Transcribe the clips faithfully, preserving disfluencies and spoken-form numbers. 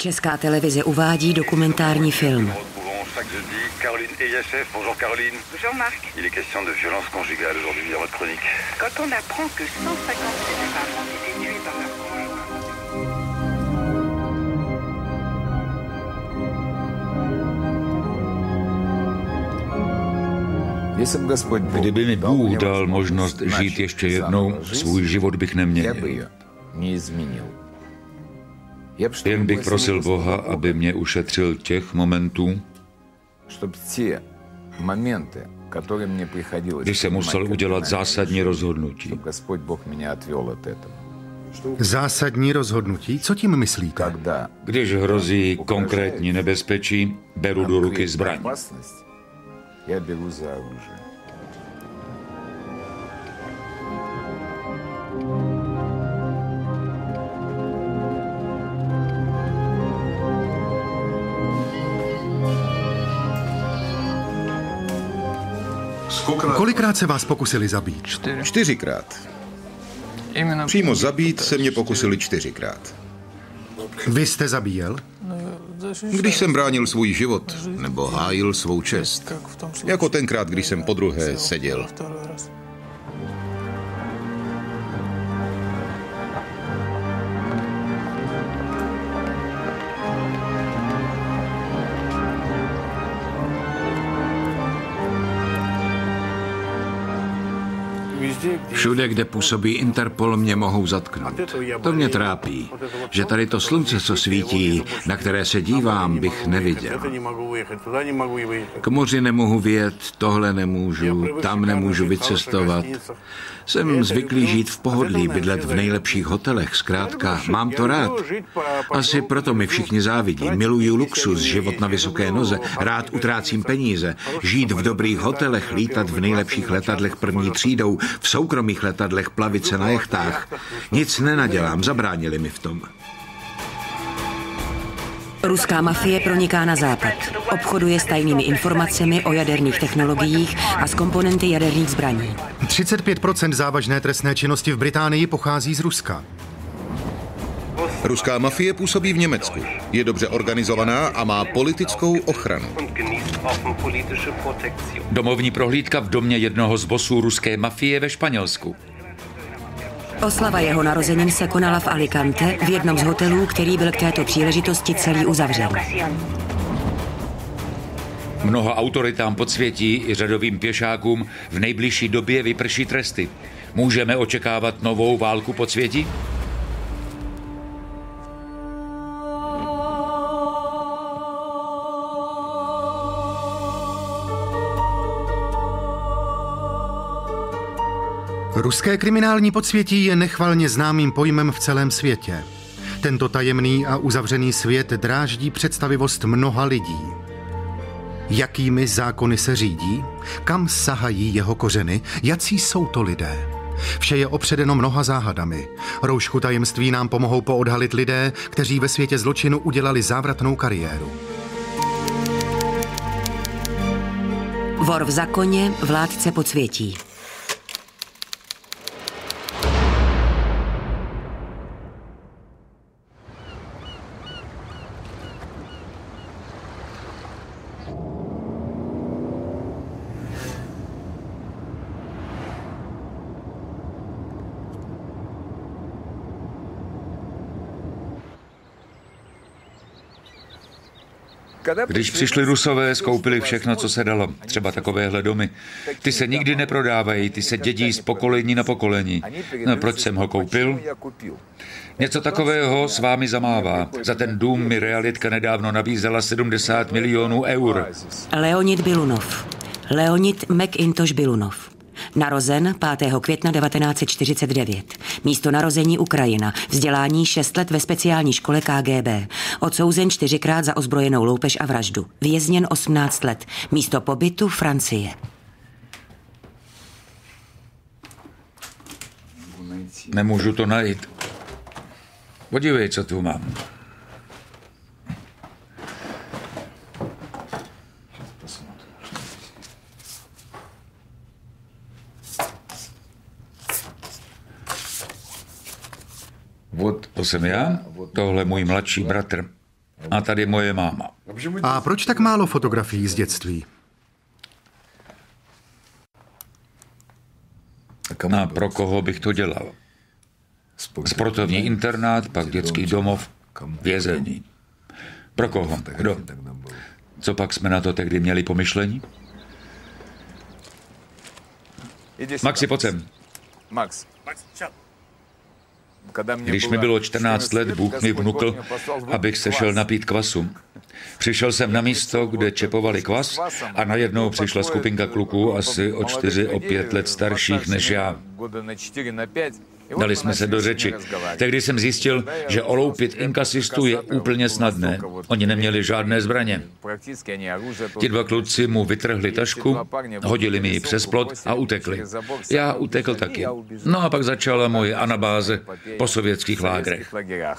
Česká televize uvádí dokumentární film. Caroline E S F, bonjour Caroline. Bonjour Marc. Il est question de violence conjugale aujourd'hui dans votre chronique. Quand on apprend que cent cinquante-sept femmes ont été tuées par leur conjoint. Kdyby mi Bůh dal možnost žít ještě jednou, svůj život bych neměnil. Jen bych prosil Boha, aby mě ušetřil těch momentů, když jsem musel udělat zásadní rozhodnutí. Zásadní rozhodnutí? Co tím myslíte? Když hrozí konkrétní nebezpečí, beru do ruky zbraň. Kolikrát se vás pokusili zabít? Čtyřikrát. Přímo zabít se mě pokusili čtyřikrát. Vy jste zabíjel? Když jsem bránil svůj život, nebo hájil svou čest. Jako tenkrát, když jsem podruhé seděl. Všude, kde působí Interpol, mě mohou zatknout. To mě trápí, že tady to slunce, co svítí, na které se dívám, bych neviděl. K moři nemohu vyjet, tohle nemůžu, tam nemůžu vycestovat. Jsem zvyklý žít v pohodlí, bydlet v nejlepších hotelech, zkrátka, mám to rád. Asi proto mi všichni závidí. Miluju luxus, život na vysoké noze, rád utrácím peníze, žít v dobrých hotelech, lítat v nejlepších letadlech první třídou, v soukromých letadlech, plavit se na jachtách. Nic nenadělám, zabránili mi v tom. Ruská mafie proniká na západ. Obchoduje s tajnými informacemi o jaderných technologiích a s komponenty jaderných zbraní. třicet pět procent závažné trestné činnosti v Británii pochází z Ruska. Ruská mafie působí v Německu. Je dobře organizovaná a má politickou ochranu. Domovní prohlídka v domě jednoho z bosů ruské mafie ve Španělsku. Oslava jeho narozenin se konala v Alicante, v jednom z hotelů, který byl k této příležitosti celý uzavřen. Mnoha autoritám podsvětí i řadovým pěšákům v nejbližší době vyprší tresty. Můžeme očekávat novou válku podsvětí? Ruské kriminální podsvětí je nechvalně známým pojmem v celém světě. Tento tajemný a uzavřený svět dráždí představivost mnoha lidí. Jakými zákony se řídí? Kam sahají jeho kořeny? Jací jsou to lidé? Vše je opředeno mnoha záhadami. Roušku tajemství nám pomohou poodhalit lidé, kteří ve světě zločinu udělali závratnou kariéru. Vor v zákoně, vládce podsvětí. Když přišli Rusové, skoupili všechno, co se dalo. Třeba takovéhle domy. Ty se nikdy neprodávají, ty se dědí z pokolení na pokolení. No, proč jsem ho koupil? Něco takového s vámi zamává. Za ten dům mi realitka nedávno nabízela sedmdesát milionů eur. Leonid Bilunov. Leonid McIntosh Bilunov. Narozen pátého května devatenáct set čtyřicet devět. Místo narození Ukrajina. Vzdělání šest let ve speciální škole K G B. Odsouzen čtyřikrát za ozbrojenou loupež a vraždu. Vězněn osmnáct let. Místo pobytu Francie. Nemůžu to najít. Podívej, co tu mám. To jsem já, tohle můj mladší bratr. A tady moje máma. A proč tak málo fotografií z dětství? A pro koho bych to dělal? Sportovní internát, pak dětský domov, vězení. Pro koho? Kdo? Co pak jsme na to tehdy měli pomyšlení? Maxi, pojď sem. Max. Když mi bylo čtrnáct let, Bůh mi vnukl, abych se šel napít kvasu. Přišel jsem na místo, kde čepovali kvas a najednou přišla skupinka kluků asi o čtyři, o pět let starších než já. Dali jsme se do řeči. Tehdy jsem zjistil, že oloupit inkasistů je úplně snadné. Oni neměli žádné zbraně. Ti dva kluci mu vytrhli tašku, hodili mi ji přes plot a utekli. Já utekl taky. No a pak začala moje anabáze po sovětských lágrech.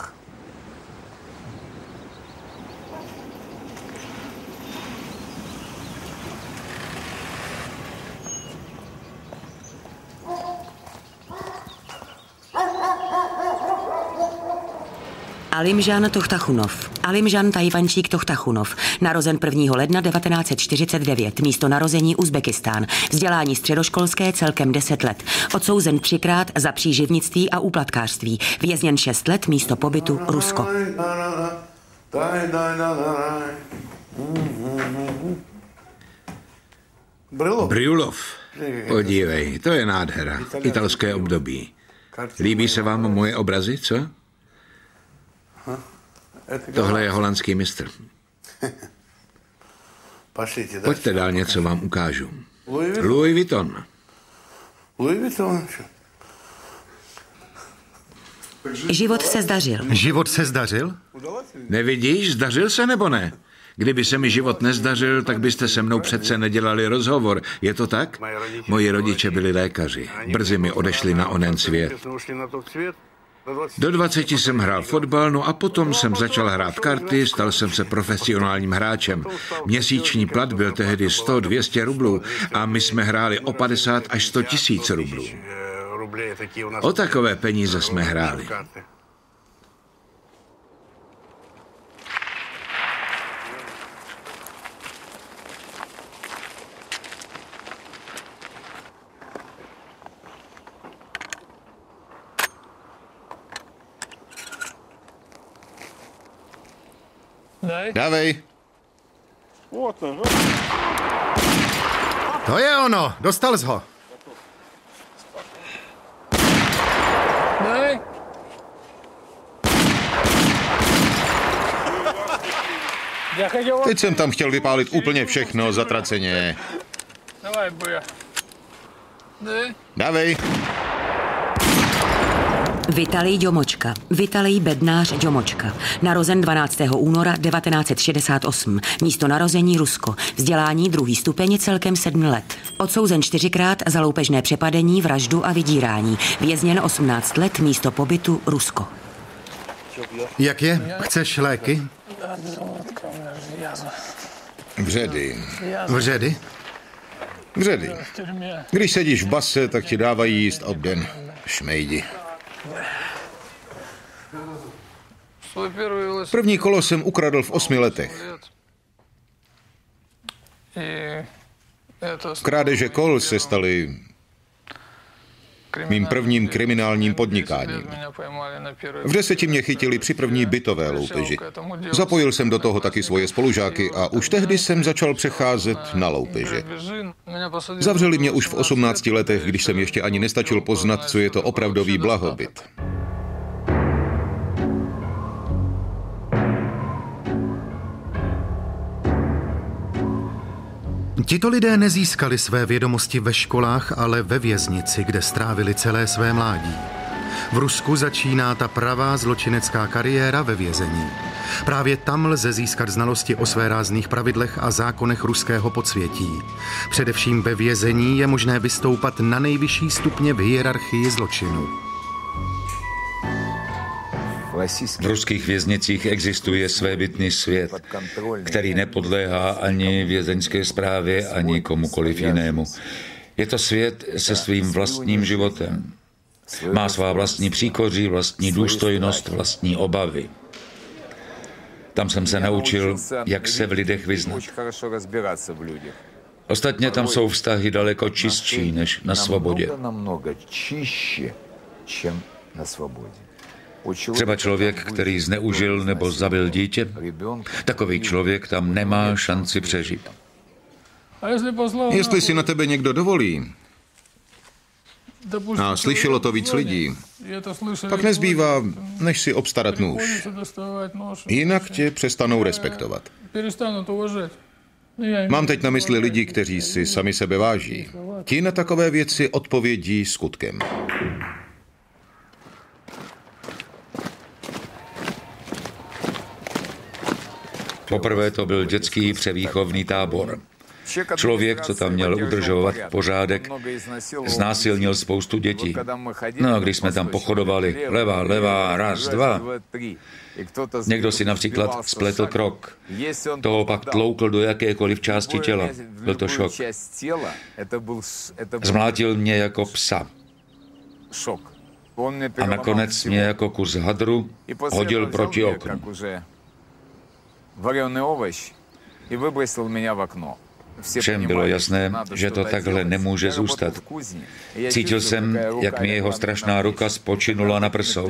Alimžan Tochtachunov. Alimžan Tajvančík Tochtachunov. Narozen prvního ledna devatenáct set čtyřicet devět. Místo narození Uzbekistán. Vzdělání středoškolské celkem deset let. Odsouzen třikrát za příživnictví a úplatkářství. Vězněn šest let. Místo pobytu Rusko. Bryulov. Podívej, to je nádhera. Italské období. Líbí se vám moje obrazy, co? Tohle je holandský mistr. Pojďte dál, něco vám ukážu. Louis Vuitton. Život se zdařil. Život se zdařil? Nevidíš, zdařil se nebo ne? Kdyby se mi život nezdařil, tak byste se mnou přece nedělali rozhovor. Je to tak? Moji rodiče byli lékaři. Brzy mi odešli na onen svět. Do dvaceti jsem hrál fotbal, no a potom jsem začal hrát karty, stal jsem se profesionálním hráčem. Měsíční plat byl tehdy sto dvě stě rublů a my jsme hráli o padesát až sto tisíc rublů. O takové peníze jsme hráli. Dávej. To je ono, dostal jsi ho. Teď jsem tam chtěl vypálit úplně všechno, zatraceně. Dávej. Vitalij Djomočka. Vitalij Bednář Djomočka. Narozen dvanáctého února devatenáct set šedesát osm. Místo narození Rusko. Vzdělání druhý stupeň celkem sedm let. Odsouzen čtyřikrát za loupežné přepadení, vraždu a vydírání. Vězněn osmnáct let. Místo pobytu Rusko. Jak je? Chceš léky? Vředy. Vředy? Vředy. Když sedíš v base, tak ti dávají jíst obden. Šmejdi. První kolo jsem ukradl v osmi letech. Krádeže kol se staly mým prvním kriminálním podnikáním. V deseti mě chytili při první bytové loupeži. Zapojil jsem do toho taky svoje spolužáky a už tehdy jsem začal přecházet na loupeže. Zavřeli mě už v osmnácti letech, když jsem ještě ani nestačil poznat, co je to opravdový blahobyt. Tito lidé nezískali své vědomosti ve školách, ale ve věznici, kde strávili celé své mládí. V Rusku začíná ta pravá zločinecká kariéra ve vězení. Právě tam lze získat znalosti o svérázných pravidlech a zákonech ruského podsvětí. Především ve vězení je možné vystoupat na nejvyšší stupně v hierarchii zločinu. V ruských věznicích existuje svébytný svět, který nepodléhá ani vězeňské správě, ani komukoliv jinému. Je to svět se svým vlastním životem. Má svá vlastní příkoří, vlastní důstojnost, vlastní obavy. Tam jsem se naučil, jak se v lidech vyznat. Ostatně tam jsou vztahy daleko čistší než na svobodě. Třeba člověk, který zneužil nebo zabil dítě, takový člověk tam nemá šanci přežít. Jestli si na tebe někdo dovolí, a slyšelo to víc lidí, pak nezbývá, než si obstarat nůž. Jinak tě přestanou respektovat. Mám teď na mysli lidi, kteří si sami sebe váží. Ti na takové věci odpovědí skutkem. Poprvé to byl dětský převýchovný tábor. Člověk, co tam měl udržovat pořádek, znásilnil spoustu dětí. No a když jsme tam pochodovali, levá, levá, raz, dva, někdo si například spletl krok, toho pak tloukl do jakékoliv části těla. Byl to šok. Zmlátil mě jako psa. A nakonec mě jako kus hadru hodil proti oknu. Všem bylo jasné, že to takhle nemůže zůstat. Cítil jsem, jak mi jeho strašná ruka spočinula na prsou.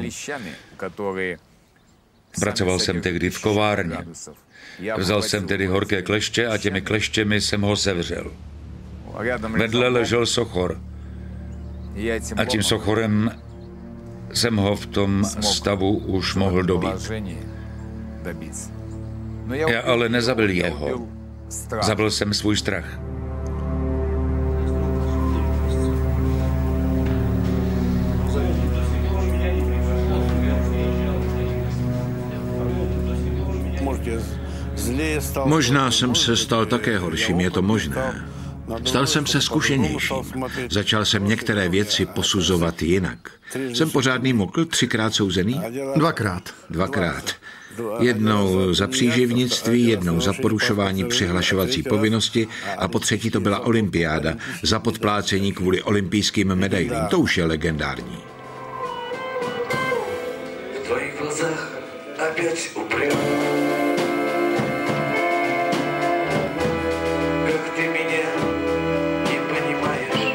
Pracoval jsem tehdy v kovárně. Vzal jsem tedy horké kleště a těmi kleštěmi jsem ho sevřel. Vedle ležel sochor. A tím sochorem jsem ho v tom stavu už mohl dobít. Já ale nezabil jeho. Zabil jsem svůj strach. Možná jsem se stal také horším, je to možné. Stal jsem se zkušenějším. Začal jsem některé věci posuzovat jinak. Jsem pořádný mokl, třikrát souzený? Dvakrát. Dvakrát. Jednou za příživnictví, jednou za porušování přihlašovací povinnosti a po třetí to byla olympiáda za podplácení kvůli olympijským medailím. To už je legendární. V tvojich vlasech opět upryl. Как ты меня не понимаешь.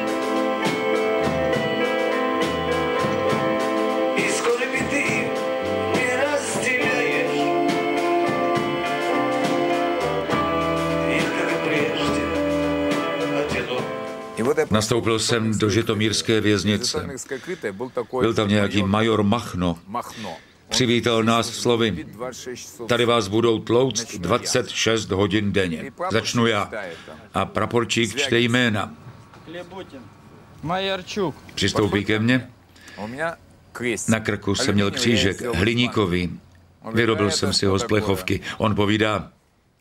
И скоро ты не разделяешь. Я как прежде одинок. Nastoupil jsem do žitomírské věznice. Byl tam nějaký major Machno. Přivítal nás slovy: tady vás budou tlouct dvacet šest hodin denně. Začnu já. A praporčík čte jména. Přistoupí ke mně. Na krku jsem měl křížek, hliníkový. Vyrobil jsem si ho z plechovky. On povídá: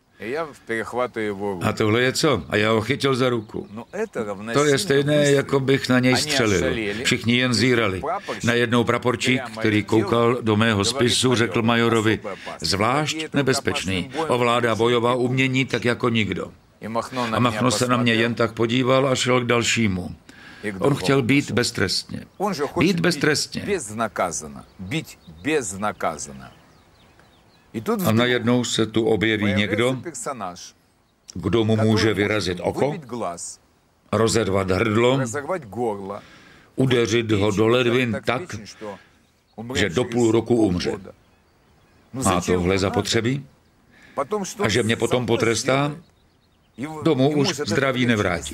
a tohle je co? A já ho chytil za ruku. To je stejné, jako bych na něj střelil. Všichni jen zírali. Najednou praporčík, který koukal do mého spisu, řekl majorovi: zvlášť nebezpečný. Ovládá bojová umění tak jako nikdo. A Machno se na mě jen tak podíval a šel k dalšímu. On chtěl být beztrestně. Být beztrestně. A najednou se tu objeví někdo, kdo mu může vyrazit oko, rozervat hrdlo, udeřit ho do ledvin tak, že do půl roku umře. Má tohle zapotřebí? A že mě potom potrestá? Domů už zdraví nevrátí.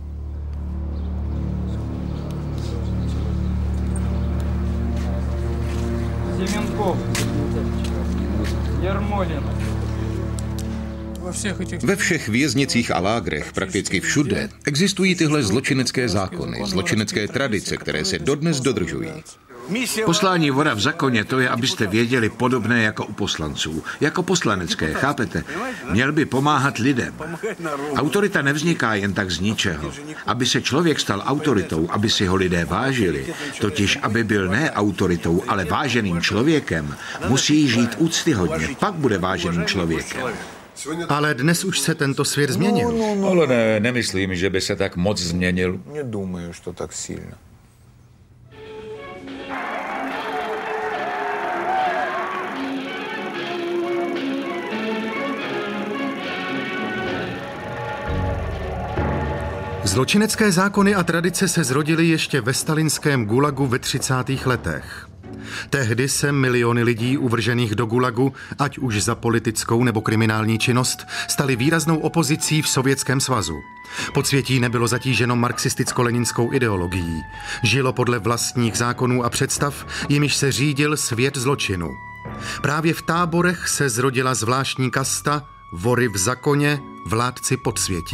Ve všech věznicích a lágrech, prakticky všude, existují tyhle zločinecké zákony, zločinecké tradice, které se dodnes dodržují. Poslání vora v zákoně, to je, abyste věděli, podobné jako u poslanců. Jako poslanecké, chápete? Měl by pomáhat lidem. Autorita nevzniká jen tak z ničeho. Aby se člověk stal autoritou, aby si ho lidé vážili, totiž aby byl ne autoritou, ale váženým člověkem, musí žít úctyhodně, pak bude váženým člověkem. Ale dnes už se tento svět změnil. Ale ne, nemyslím, že by se tak moc změnil. Nedumаю, že tak silno. Zločinecké zákony a tradice se zrodily ještě ve stalinském gulagu ve třicátých letech. Tehdy se miliony lidí uvržených do gulagu, ať už za politickou nebo kriminální činnost, staly výraznou opozicí v Sovětském svazu. Podsvětí nebylo zatíženo marxisticko-leninskou ideologií. Žilo podle vlastních zákonů a představ, jimiž se řídil svět zločinu. Právě v táborech se zrodila zvláštní kasta, vory v zakoně, vládci podsvětí.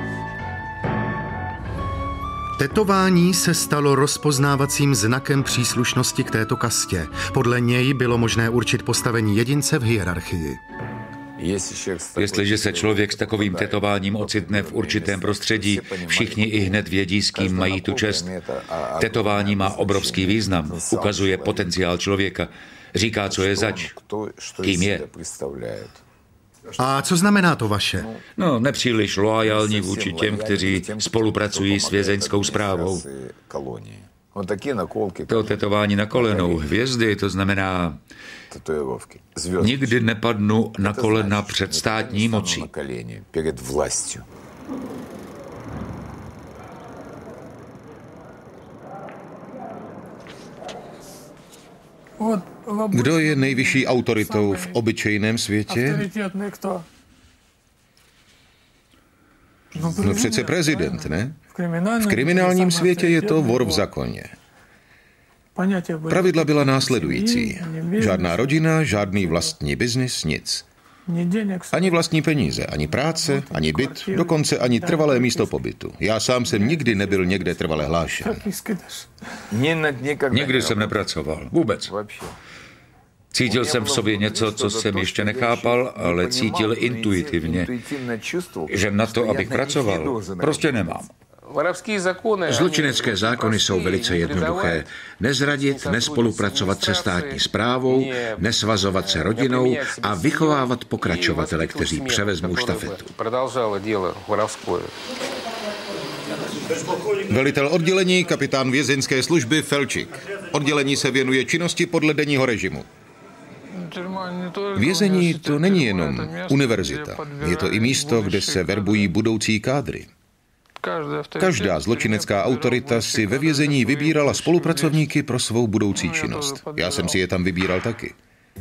Tetování se stalo rozpoznávacím znakem příslušnosti k této kastě. Podle něj bylo možné určit postavení jedince v hierarchii. Jestliže se člověk s takovým tetováním ocitne v určitém prostředí, všichni i hned vědí, s kým mají tu čest. Tetování má obrovský význam, ukazuje potenciál člověka, říká, co je zač, kým je. A co znamená to vaše? No, nepříliš loajální vůči těm, kteří spolupracují s vězeňskou správou. To tetování na kolenou, hvězdy, to znamená, nikdy nepadnu na kolena před státní mocí. Kdo je nejvyšší autoritou v obyčejném světě? No přece prezident, ne? V kriminálním světě je to vor v zakoně. Pravidla byla následující. Žádná rodina, žádný vlastní biznis, nic. Ani vlastní peníze, ani práce, ani byt, dokonce ani trvalé místo pobytu. Já sám jsem nikdy nebyl někde trvale hlášen. Nikdy jsem nepracoval, vůbec. Cítil jsem v sobě něco, co jsem ještě nechápal, ale cítil intuitivně, že na to, abych pracoval, prostě nemám. Zločinecké zákony jsou velice jednoduché. Nezradit, nespolupracovat se státní správou, nesvazovat se rodinou a vychovávat pokračovatele, kteří převezmou štafetu. Velitel oddělení, kapitán vězeňské služby Felčík. Oddělení se věnuje činnosti podle denního režimu. Vězení to není jenom univerzita. Je to i místo, kde se verbují budoucí kádry. Každá zločinecká autorita si ve vězení vybírala spolupracovníky pro svou budoucí činnost. Já jsem si je tam vybíral taky.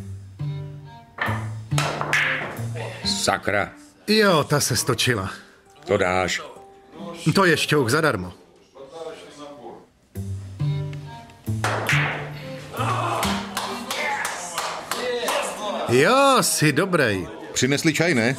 Sakra. Jo, ta se stočila. To dáš. To je šťouch zadarmo. Jo, jsi dobrej. Přinesli čaj, ne?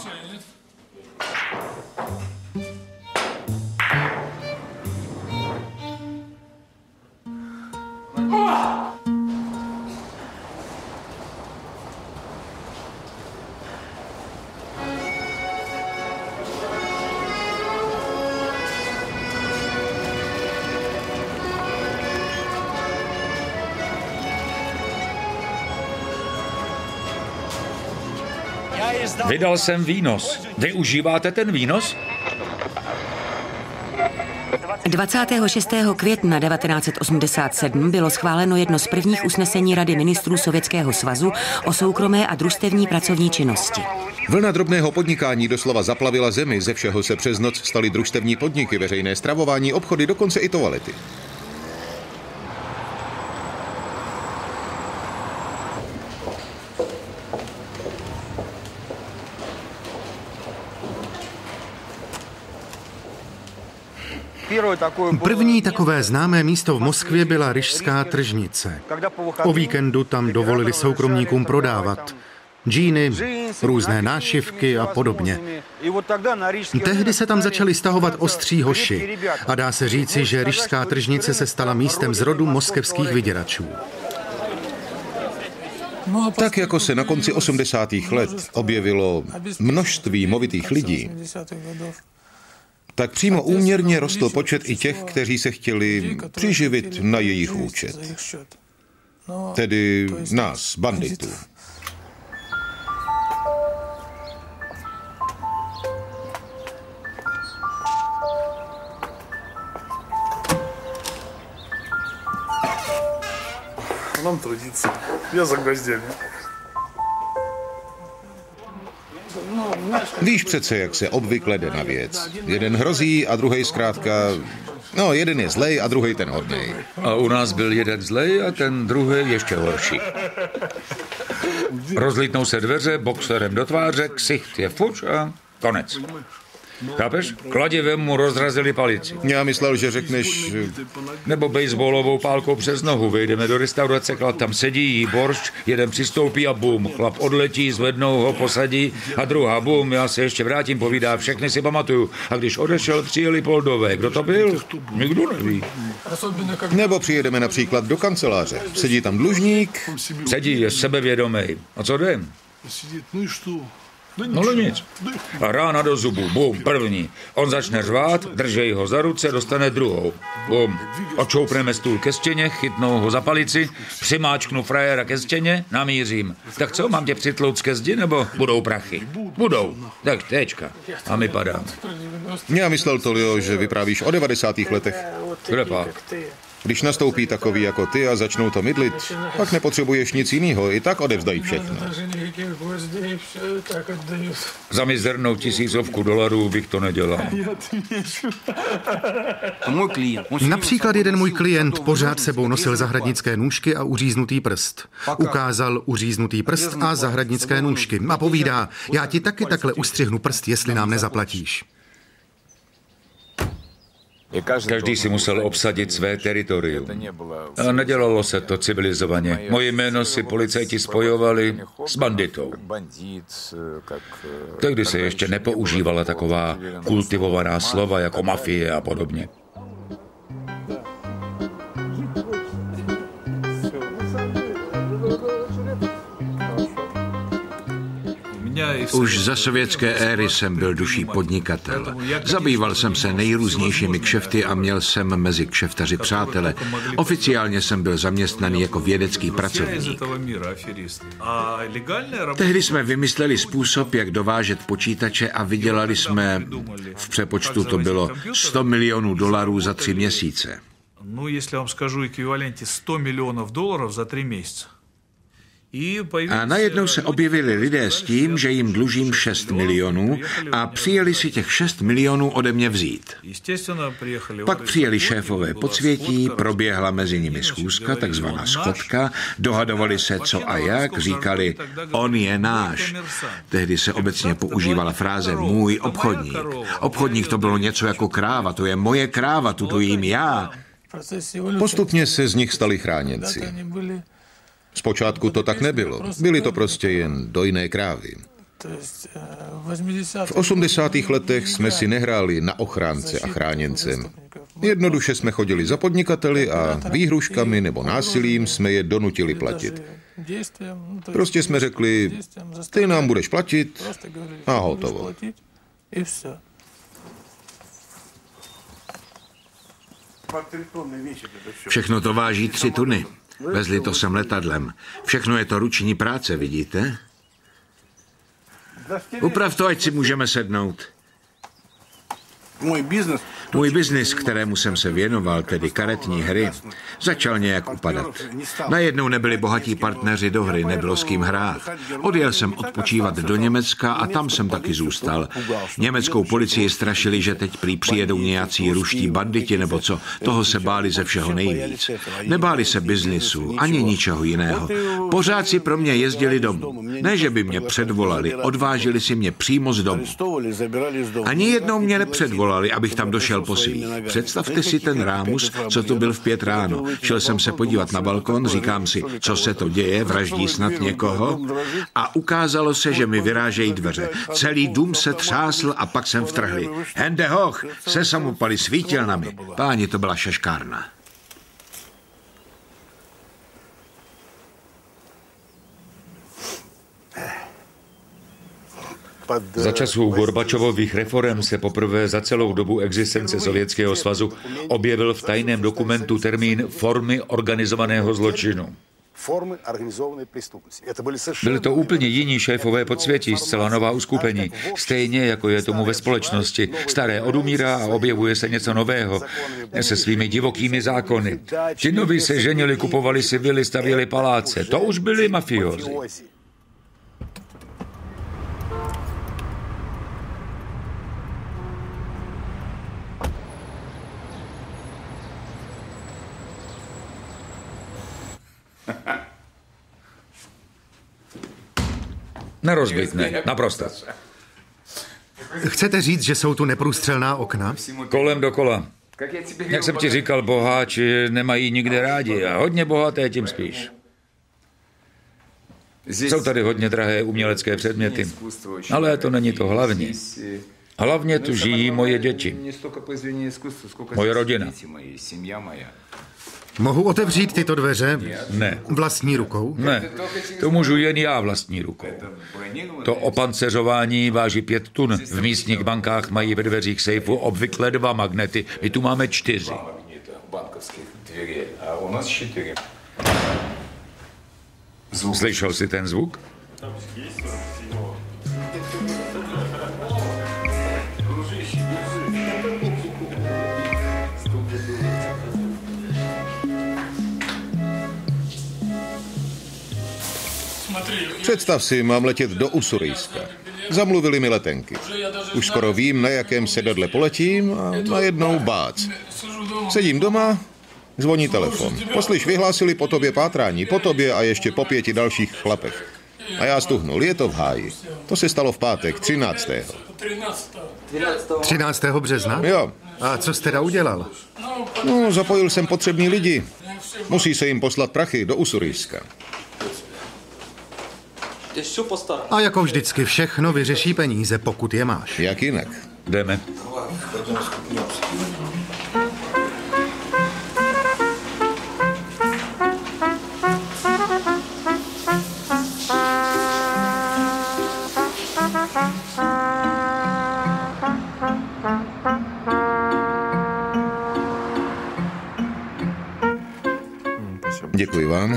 Vydal jsem výnos. Vy užíváte ten výnos? dvacátého šestého května devatenáct set osmdesát sedm bylo schváleno jedno z prvních usnesení Rady ministrů Sovětského svazu o soukromé a družstevní pracovní činnosti. Vlna drobného podnikání doslova zaplavila zemi, ze všeho se přes noc staly družstevní podniky, veřejné stravování, obchody, dokonce i toalety. První takové známé místo v Moskvě byla Ryšská tržnice. O víkendu tam dovolili soukromníkům prodávat džíny, různé nášivky a podobně. Tehdy se tam začali stahovat ostří hoši a dá se říci, že Ryšská tržnice se stala místem zrodu moskevských vyděračů. Tak jako se na konci osmdesátých let objevilo množství movitých lidí, tak přímo úměrně rostl počet i těch, kteří se chtěli přiživit na jejich účet. Tedy nás, banditů. Нам трудиться. Я за гвоздями. Víš přece, jak se obvykle jde na věc. Jeden hrozí a druhej zkrátka... No, jeden je zlej a druhej ten hodnej. A u nás byl jeden zlej a ten druhý ještě horší. Rozlítnou se dveře, boxerem do tváře, ksicht je fuč a konec. Chápeš? Kladivem mu rozrazili palici. Já myslel, že řekneš... Nebo baseballovou pálkou přes nohu. Vejdeme do restaurace, chlap tam sedí, jí boršč, jeden přistoupí a bum. Chlap odletí, zvednou ho, posadí a druhá bum. Já se ještě vrátím, povídá, všechny si pamatuju. A když odešel, přijeli Poldové. Kdo to byl? Nikdo neví. Nebo přijedeme například do kanceláře. Sedí tam dlužník. Sedí, je sebevědomý. A co jde? No ale nic. A rána do zubu, bum, první. On začne řvát, držej ho za ruce, dostane druhou. Bum. Odčoupneme stůl ke stěně, chytnou ho za palici, přimáčknu frajera ke stěně, namířím. Tak co, mám tě přitlouct ke zdi, nebo budou prachy? Budou. Tak tečka. A my padáme. Já myslel, Tolio, že vyprávíš o devadesátých letech. Kde pak? Když nastoupí takový jako ty a začnou to mydlit, pak nepotřebuješ nic jiného, i tak odevzdají všechno. Za mizernou tisícovku dolarů bych to nedělal. Například jeden můj klient pořád sebou nosil zahradnické nůžky a uříznutý prst. Ukázal uříznutý prst a zahradnické nůžky a povídá, já ti taky takhle ustřihnu prst, jestli nám nezaplatíš. Každý si musel obsadit své teritorium. A nedělalo se to civilizovaně. Moje jméno si policajti spojovali s banditou. Tehdy se ještě nepoužívala taková kultivovaná slova jako mafie a podobně. Už za sovětské éry jsem byl duší podnikatel. Zabýval jsem se nejrůznějšími kšefty a měl jsem mezi kšeftaři přátele. Oficiálně jsem byl zaměstnaný jako vědecký pracovník. Tehdy jsme vymysleli způsob, jak dovážet počítače a vydělali jsme, v přepočtu to bylo sto milionů dolarů za tři měsíce. No, jestli vám скажу ekvivalentě sto milionů dolarů za tři měsíce. A najednou se objevili lidé s tím, že jim dlužím šest milionů a přijeli si těch šest milionů ode mě vzít. Pak přijeli šéfové podsvětí, proběhla mezi nimi schůzka, takzvaná schodka, dohadovali se co a jak, říkali, on je náš. Tehdy se obecně používala fráze můj obchodník. Obchodník to bylo něco jako kráva, to je moje kráva, tu dojím já. Postupně se z nich stali chráněnci. Zpočátku to tak nebylo. Byly to prostě jen dojné krávy. V osmdesátých letech jsme si nehráli na ochránce a chráněnce. Jednoduše jsme chodili za podnikateli a výhruškami nebo násilím jsme je donutili platit. Prostě jsme řekli, ty nám budeš platit a hotovo. Všechno to váží tři tuny. Vezli to sem letadlem. Všechno je to ruční práce, vidíte? Uprav to, ať si můžeme sednout. Můj biznis, kterému jsem se věnoval, tedy karetní hry, začal nějak upadat. Najednou nebyli bohatí partneři do hry, nebylo s kým hrát. Odjel jsem odpočívat do Německa a tam jsem taky zůstal. Německou policii strašili, že teď prý přijedou nějací ruští banditi nebo co. Toho se báli ze všeho nejvíc. Nebáli se biznisu, ani ničeho jiného. Pořád si pro mě jezdili domů. Ne, že by mě předvolali, odvážili si mě přímo z domu. Ani jednou mě nepředvolali, abych tam došel po svých. Představte si ten rámus, co to byl v pět ráno. Šel jsem se podívat na balkon, říkám si, co se to děje, vraždí snad někoho. A ukázalo se, že mi vyrážejí dveře. Celý dům se třásl a pak jsem vtrhli. Hende hoch, se samopali svítilnami. Páni, to byla šaškárna. Za časů Gorbačovových reforem se poprvé za celou dobu existence Sovětského svazu objevil v tajném dokumentu termín formy organizovaného zločinu. Byli to úplně jiní šéfové podsvětí, zcela nová uskupení, stejně jako je tomu ve společnosti. Staré odumírá a objevuje se něco nového, se svými divokými zákony. Ti noví se ženili, kupovali si vily, stavěli paláce. To už byli mafiozi. Nerozbitné, naprosto. Chcete říct, že jsou tu neprůstřelná okna? Kolem dokola. Jak jsem ti říkal, boháči nemají nikde rádi a hodně bohaté tím spíš. Jsou tady hodně drahé umělecké předměty, ale to není to hlavní. Hlavně tu žijí moje děti. Moje rodina. Mohu otevřít tyto dveře? Ne. Vlastní rukou? Ne, to můžu jen já vlastní rukou. To opanceřování váží pět tun. V místních bankách mají ve dveřích sejfu obvykle dva magnety. My tu máme čtyři. Slyšel jsi ten zvuk? Představ si, mám letět do Usurijska. Zamluvili mi letenky. Už skoro vím, na jakém sedadle poletím a najednou bác. Sedím doma, zvoní telefon. Poslyš, vyhlásili po tobě pátrání, po tobě a ještě po pěti dalších chlapech. A já stuhnul, je to v háji. To se stalo v pátek, třináctého třináctého března? Jo. A co jste teda udělal? No, zapojil jsem potřební lidi. Musí se jim poslat prachy do Usurijska. A jako vždycky všechno vyřeší peníze, pokud je máš. Jak jinak? Jdeme. Děkuji vám.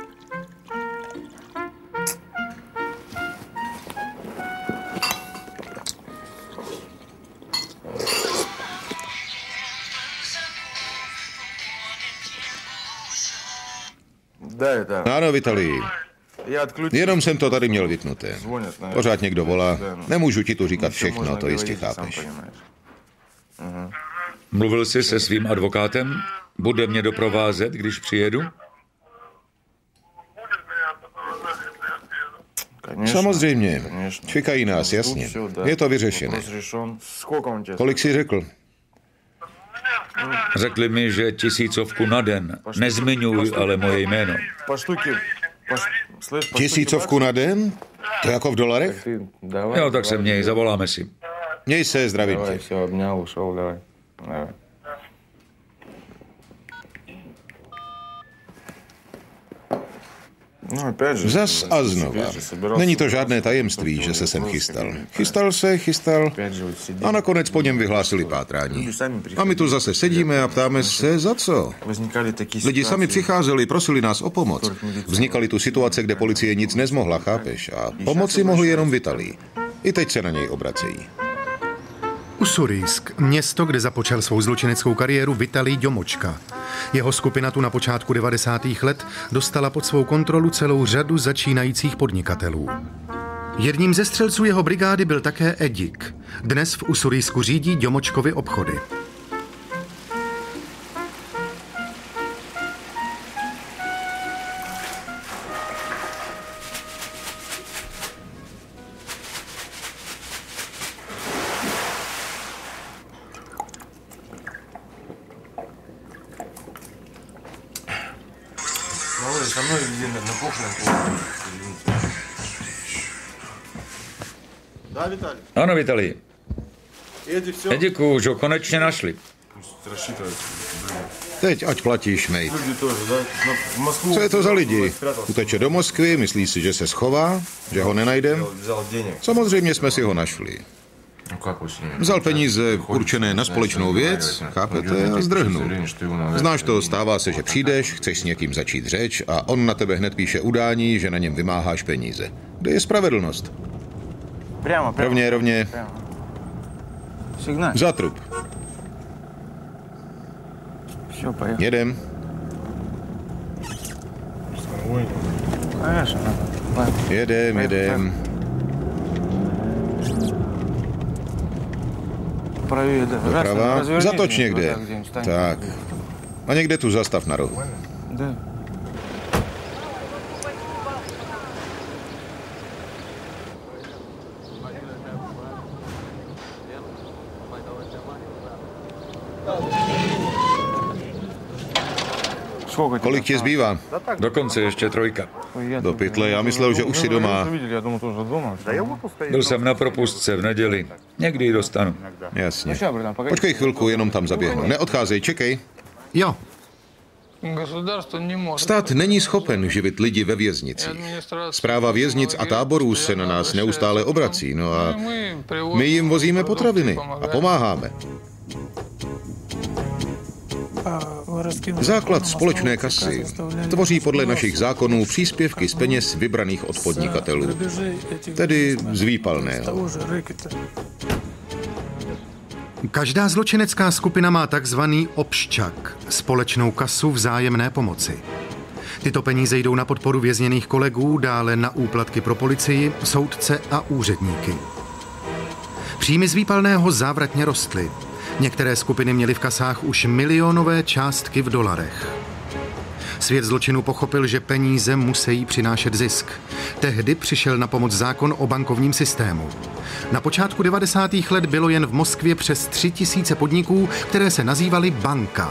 Ano, Vitalij. Jenom jsem to tady měl vypnuté. Pořád někdo volá. Nemůžu ti tu říkat všechno, to jistě chápeš. Mluvil jsi se svým advokátem? Bude mě doprovázet, když přijedu? Samozřejmě. Čekají nás, jasně. Je to vyřešené. Kolik jsi řekl? Řekli mi, že tisícovku na den. Nezmiňuj ale moje jméno. Tisícovku na den? To jako v dolarech? Jo, tak se měj, zavoláme si. Měj se, zdravím tě. Zas a znova. Není to žádné tajemství, že se sem chystal. Chystal se, chystal a nakonec po něm vyhlásili pátrání. A my tu zase sedíme a ptáme se, za co? Lidi sami přicházeli, prosili nás o pomoc. Vznikaly tu situace, kde policie nic nezmohla, chápeš? A pomoci mohl jenom Vitalij. I teď se na něj obracejí. Usurijsk, město, kde započal svou zločineckou kariéru Vitalij Djomočka. Jeho skupina tu na počátku devadesátých let dostala pod svou kontrolu celou řadu začínajících podnikatelů. Jedním ze střelců jeho brigády byl také Edik. Dnes v Usurijsku řídí Djomočkovy obchody. Ano, Vitalij. Ediku, už ho konečně našli. Teď ať platíš, mate. Co je to za lidi? Uteče do Moskvy, myslí si, že se schová, že ho nenajdem? Samozřejmě jsme si ho našli. Vzal peníze určené na společnou věc, chápete, a zdrhnul. Znáš to, stává se, že přijdeš, chceš s někým začít řeč a on na tebe hned píše udání, že na něm vymáháš peníze. Kde je spravedlnost? Rovně, rovně. Za trup. Jedem. Jedem, jedem. Doprava. Zatoč někde. Tak. A někde tu zastav na rohu. Kolik ti zbývá? Dokonce ještě trojka. Do pytle, já myslel, že už si doma. Byl jsem na propustce v neděli. Někdy ji dostanu. Jasně. Počkej chvilku, jenom tam zaběhnu. Neodcházej, čekej. Jo. Stát není schopen živit lidi ve věznicích. Správa věznic a táborů se na nás neustále obrací, no a my jim vozíme potraviny a pomáháme. Základ společné kasy tvoří podle našich zákonů příspěvky z peněz vybraných od podnikatelů, tedy z výpalného. Každá zločinecká skupina má takzvaný obščak, společnou kasu vzájemné pomoci. Tyto peníze jdou na podporu vězněných kolegů, dále na úplatky pro policii, soudce a úředníky. Příjmy z výpalného závratně rostly. Některé skupiny měly v kasách už milionové částky v dolarech. Svět zločinu pochopil, že peníze musí přinášet zisk. Tehdy přišel na pomoc zákon o bankovním systému. Na počátku devadesátých let bylo jen v Moskvě přes tři tisíce podniků, které se nazývaly banka.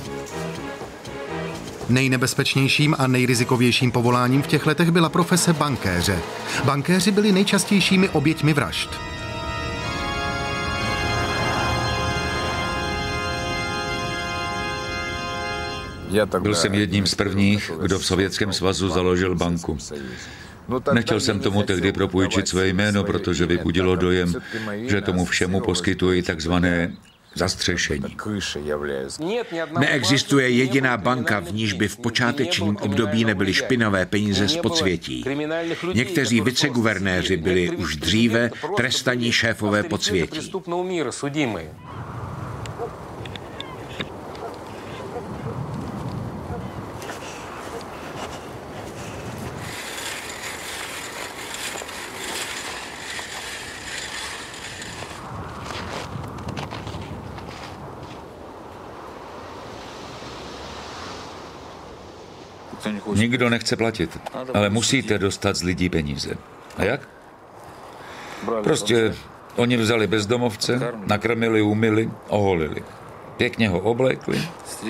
Nejnebezpečnějším a nejrizikovějším povoláním v těch letech byla profese bankéře. Bankéři byli nejčastějšími oběťmi vražd. Byl jsem jedním z prvních, kdo v Sovětském svazu založil banku. Nechtěl jsem tomu tehdy propůjčit své jméno, protože vybudilo dojem, že tomu všemu poskytují takzvané zastřešení. Neexistuje jediná banka, v níž by v počátečním období nebyly špinavé peníze z podsvětí. Někteří viceguvernéři byli už dříve trestaní šéfové podsvětí. Nikdo nechce platit, ale musíte dostat z lidí peníze. A jak? Prostě oni vzali bezdomovce, nakrmili, umyli, oholili. Pěkně ho oblékli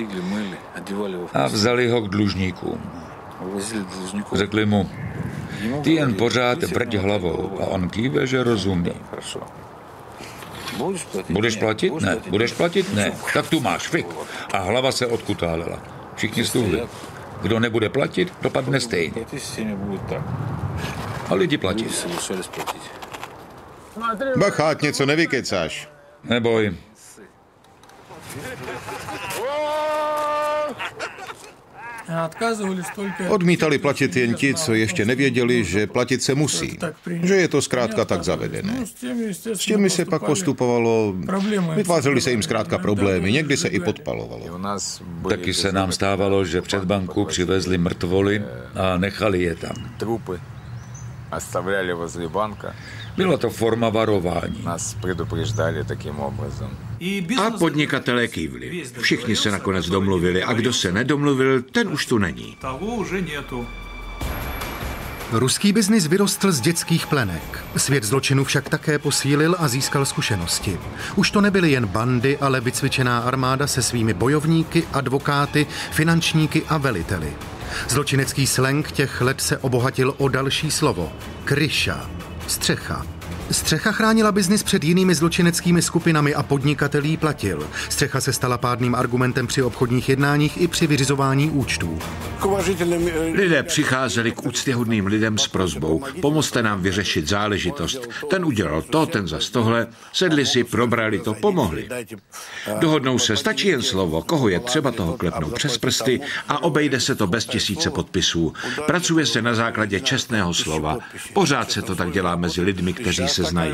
a vzali ho k dlužníkům. Řekli mu, ty jen pořád vrť hlavou, a on kýve, že rozumí. Budeš platit? Ne. Budeš platit? Ne. Tak tu máš, fik. A hlava se odkutálela. Všichni stuhli. Kdo nebude platit, dopadne stejně. A lidi platí. Bacha, něco nevykecáš. Neboj. Odmítali platit jen ti, co ještě nevěděli, že platit se musí. Že je to zkrátka tak zavedené. S těmi se pak postupovalo, vytvářely se jim zkrátka problémy, někdy se i podpalovalo. Taky se nám stávalo, že před banku přivezli mrtvoly a nechali je tam. Byla to forma varování. A podnikatelé kývli. Všichni se nakonec domluvili a kdo se nedomluvil, ten už tu není. Ruský biznis vyrostl z dětských plenek. Svět zločinu však také posílil a získal zkušenosti. Už to nebyly jen bandy, ale vycvičená armáda se svými bojovníky, advokáty, finančníky a veliteli. Zločinecký slang těch let se obohatil o další slovo. Kryša. Střecha. Střecha chránila biznis před jinými zločineckými skupinami a podnikatelí platil. Střecha se stala pádným argumentem při obchodních jednáních i při vyřizování účtů. Lidé přicházeli k úctyhodným lidem s prosbou. Pomozte nám vyřešit záležitost. Ten udělal to, ten zas tohle. Sedli si, probrali to, pomohli. Dohodnou se, stačí jen slovo, koho je třeba, toho klepnou přes prsty a obejde se to bez tisíce podpisů. Pracuje se na základě čestného slova. Pořád se to tak dělá mezi lidmi, kteří se znají.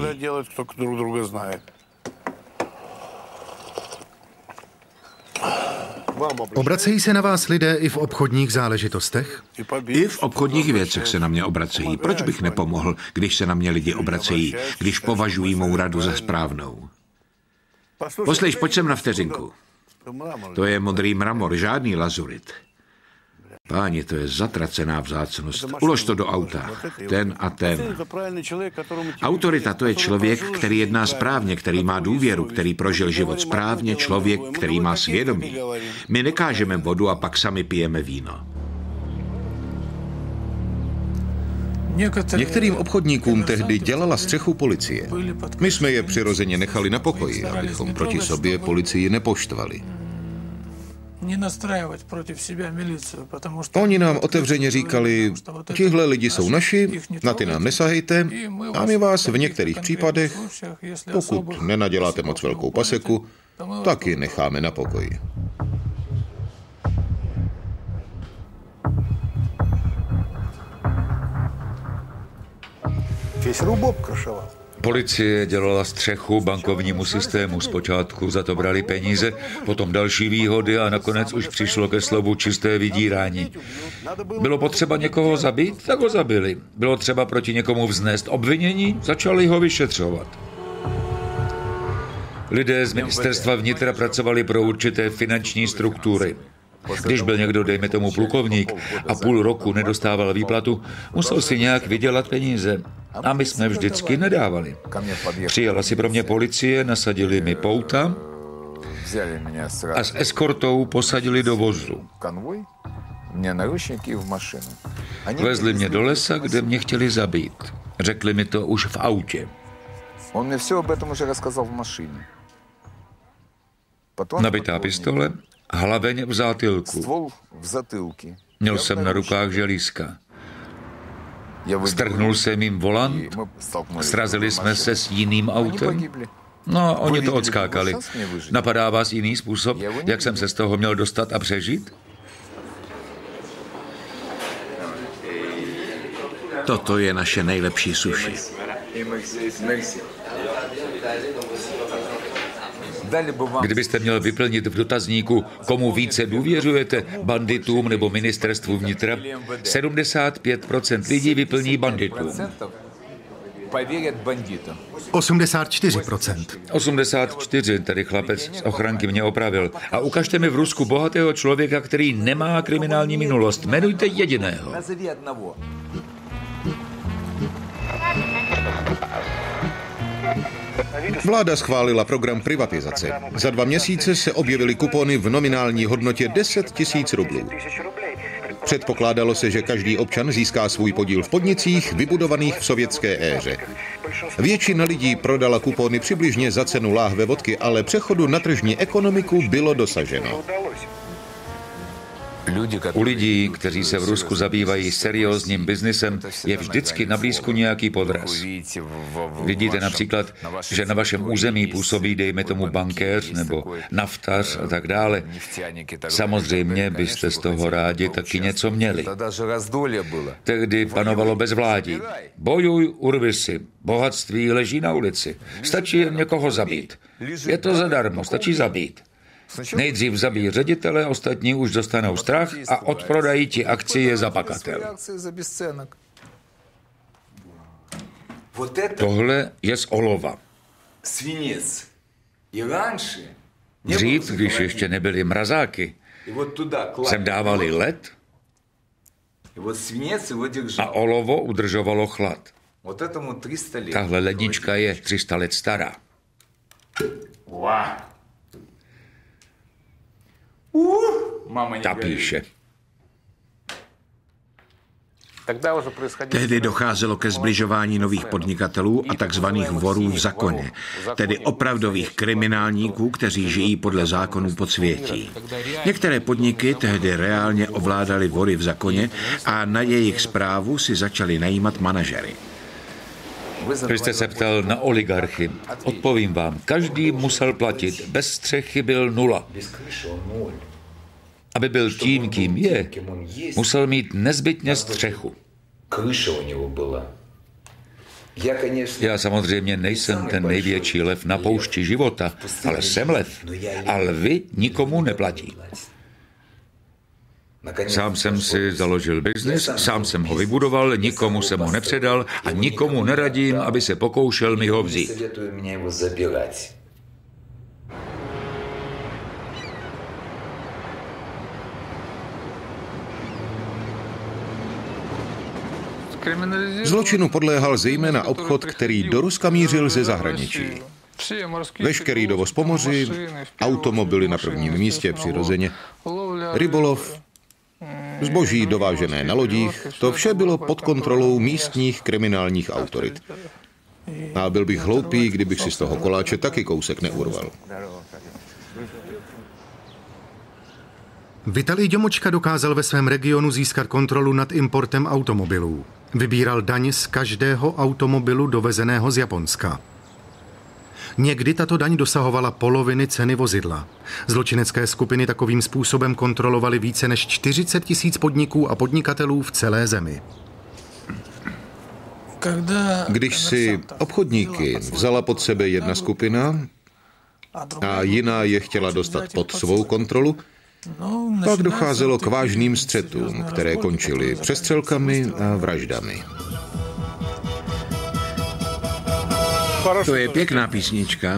Obracejí se na vás lidé i v obchodních záležitostech? I v obchodních věcech se na mě obracejí. Proč bych nepomohl, když se na mě lidi obracejí, když považují mou radu za správnou? Poslyš, pojď sem na vteřinku. To je modrý mramor, žádný lazurit. Páni, to je zatracená vzácnost. Ulož to do auta. Ten a ten. Autorita to je člověk, který jedná správně, který má důvěru, který prožil život správně, člověk, který má svědomí. My nekážeme vodu a pak sami pijeme víno. Některým obchodníkům tehdy dělala střechu policie. My jsme je přirozeně nechali na pokoji, abychom proti sobě policii nepoštvali. Oni nám otevřeně říkali, tihle lidi jsou naši, na ty nám nesahejte a my vás v některých případech, pokud nenaděláte moc velkou paseku, taky necháme na pokoji. Policie dělala střechu bankovnímu systému. Zpočátku za to brali peníze, potom další výhody a nakonec už přišlo ke slovu čisté vydírání. Bylo potřeba někoho zabít, tak ho zabili. Bylo třeba proti někomu vznést obvinění, začali ho vyšetřovat. Lidé z ministerstva vnitra pracovali pro určité finanční struktury. Když byl někdo, dejme tomu plukovník, a půl roku nedostával výplatu, musel si nějak vydělat peníze. A my jsme vždycky nedávali. Přijela si pro mě policie, nasadili mi pouta a s eskortou posadili do vozu. Vezli mě do lesa, kde mě chtěli zabít. Řekli mi to už v autě. Nabitá pistole, hlaveň v zátylku. Měl jsem na rukách želízka. Strhnul jsem jim volant, srazili jsme se s jiným autem. No, oni to odskákali. Napadá vás jiný způsob, jak jsem se z toho měl dostat a přežít? Toto je naše nejlepší suši. Kdybyste měl vyplnit v dotazníku, komu více důvěřujete, banditům nebo ministerstvu vnitra, sedmdesát pět procent lidí vyplní banditům. osmdesát čtyři procent. osmdesát čtyři, tady chlapec z ochranky mě opravil. A ukažte mi v Rusku bohatého člověka, který nemá kriminální minulost. Jmenujte jediného. Vláda schválila program privatizace. Za dva měsíce se objevily kupony v nominální hodnotě deset tisíc rublů. Předpokládalo se, že každý občan získá svůj podíl v podnicích vybudovaných v sovětské éře. Většina lidí prodala kupony přibližně za cenu láhve vodky, ale přechodu na tržní ekonomiku bylo dosaženo. U lidí, kteří se v Rusku zabývají seriózním biznisem, je vždycky na blízku nějaký podraz. Vidíte například, že na vašem území působí, dejme tomu, bankéř nebo naftař a tak dále. Samozřejmě byste z toho rádi taky něco měli. Tehdy panovalo bezvládí. Bojuj, urvi si. Bohatství leží na ulici. Stačí jen někoho zabít. Je to zadarmo, stačí zabít. Nejdřív zabíjí ředitele, ostatní už dostanou strach a odprodají ti akcie za bagatel. Tohle je z olova. Dřív, když ještě nebyly mrazáky, sem dávali led a olovo udržovalo chlad. Tahle lednička je tři sta let stará. Ta píše. Tehdy docházelo ke zbližování nových podnikatelů a takzvaných vorů v zákoně, tedy opravdových kriminálníků, kteří žijí podle zákonů podsvětí. Některé podniky tehdy reálně ovládaly vory v zákoně a na jejich správu si začali najímat manažery. Vy jste se ptal na oligarchy. Odpovím vám, každý musel platit. Bez střechy byl nula. Aby byl tím, kým je, musel mít nezbytně střechu. Já samozřejmě nejsem ten největší lev na poušti života, ale jsem lev. A lvy nikomu neplatí. Sám jsem si založil biznis, sám jsem ho vybudoval, nikomu jsem ho nepředal a nikomu neradím, aby se pokoušel mi ho vzít. Zločinu podléhal zejména obchod, který do Ruska mířil ze zahraničí. Veškerý dovoz po moři, automobily na prvním místě přirozeně, rybolov, zboží dovážené na lodích, to vše bylo pod kontrolou místních kriminálních autorit. A byl bych hloupý, kdybych si z toho koláče taky kousek neurval. Vitalij Děmočka dokázal ve svém regionu získat kontrolu nad importem automobilů. Vybíral daň z každého automobilu dovezeného z Japonska. Někdy tato daň dosahovala poloviny ceny vozidla. Zločinecké skupiny takovým způsobem kontrolovaly více než čtyřicet tisíc podniků a podnikatelů v celé zemi. Když si obchodníky vzala pod sebe jedna skupina a jiná je chtěla dostat pod svou kontrolu, pak docházelo k vážným střetům, které končily přestřelkami a vraždami. To je pěkná písnička.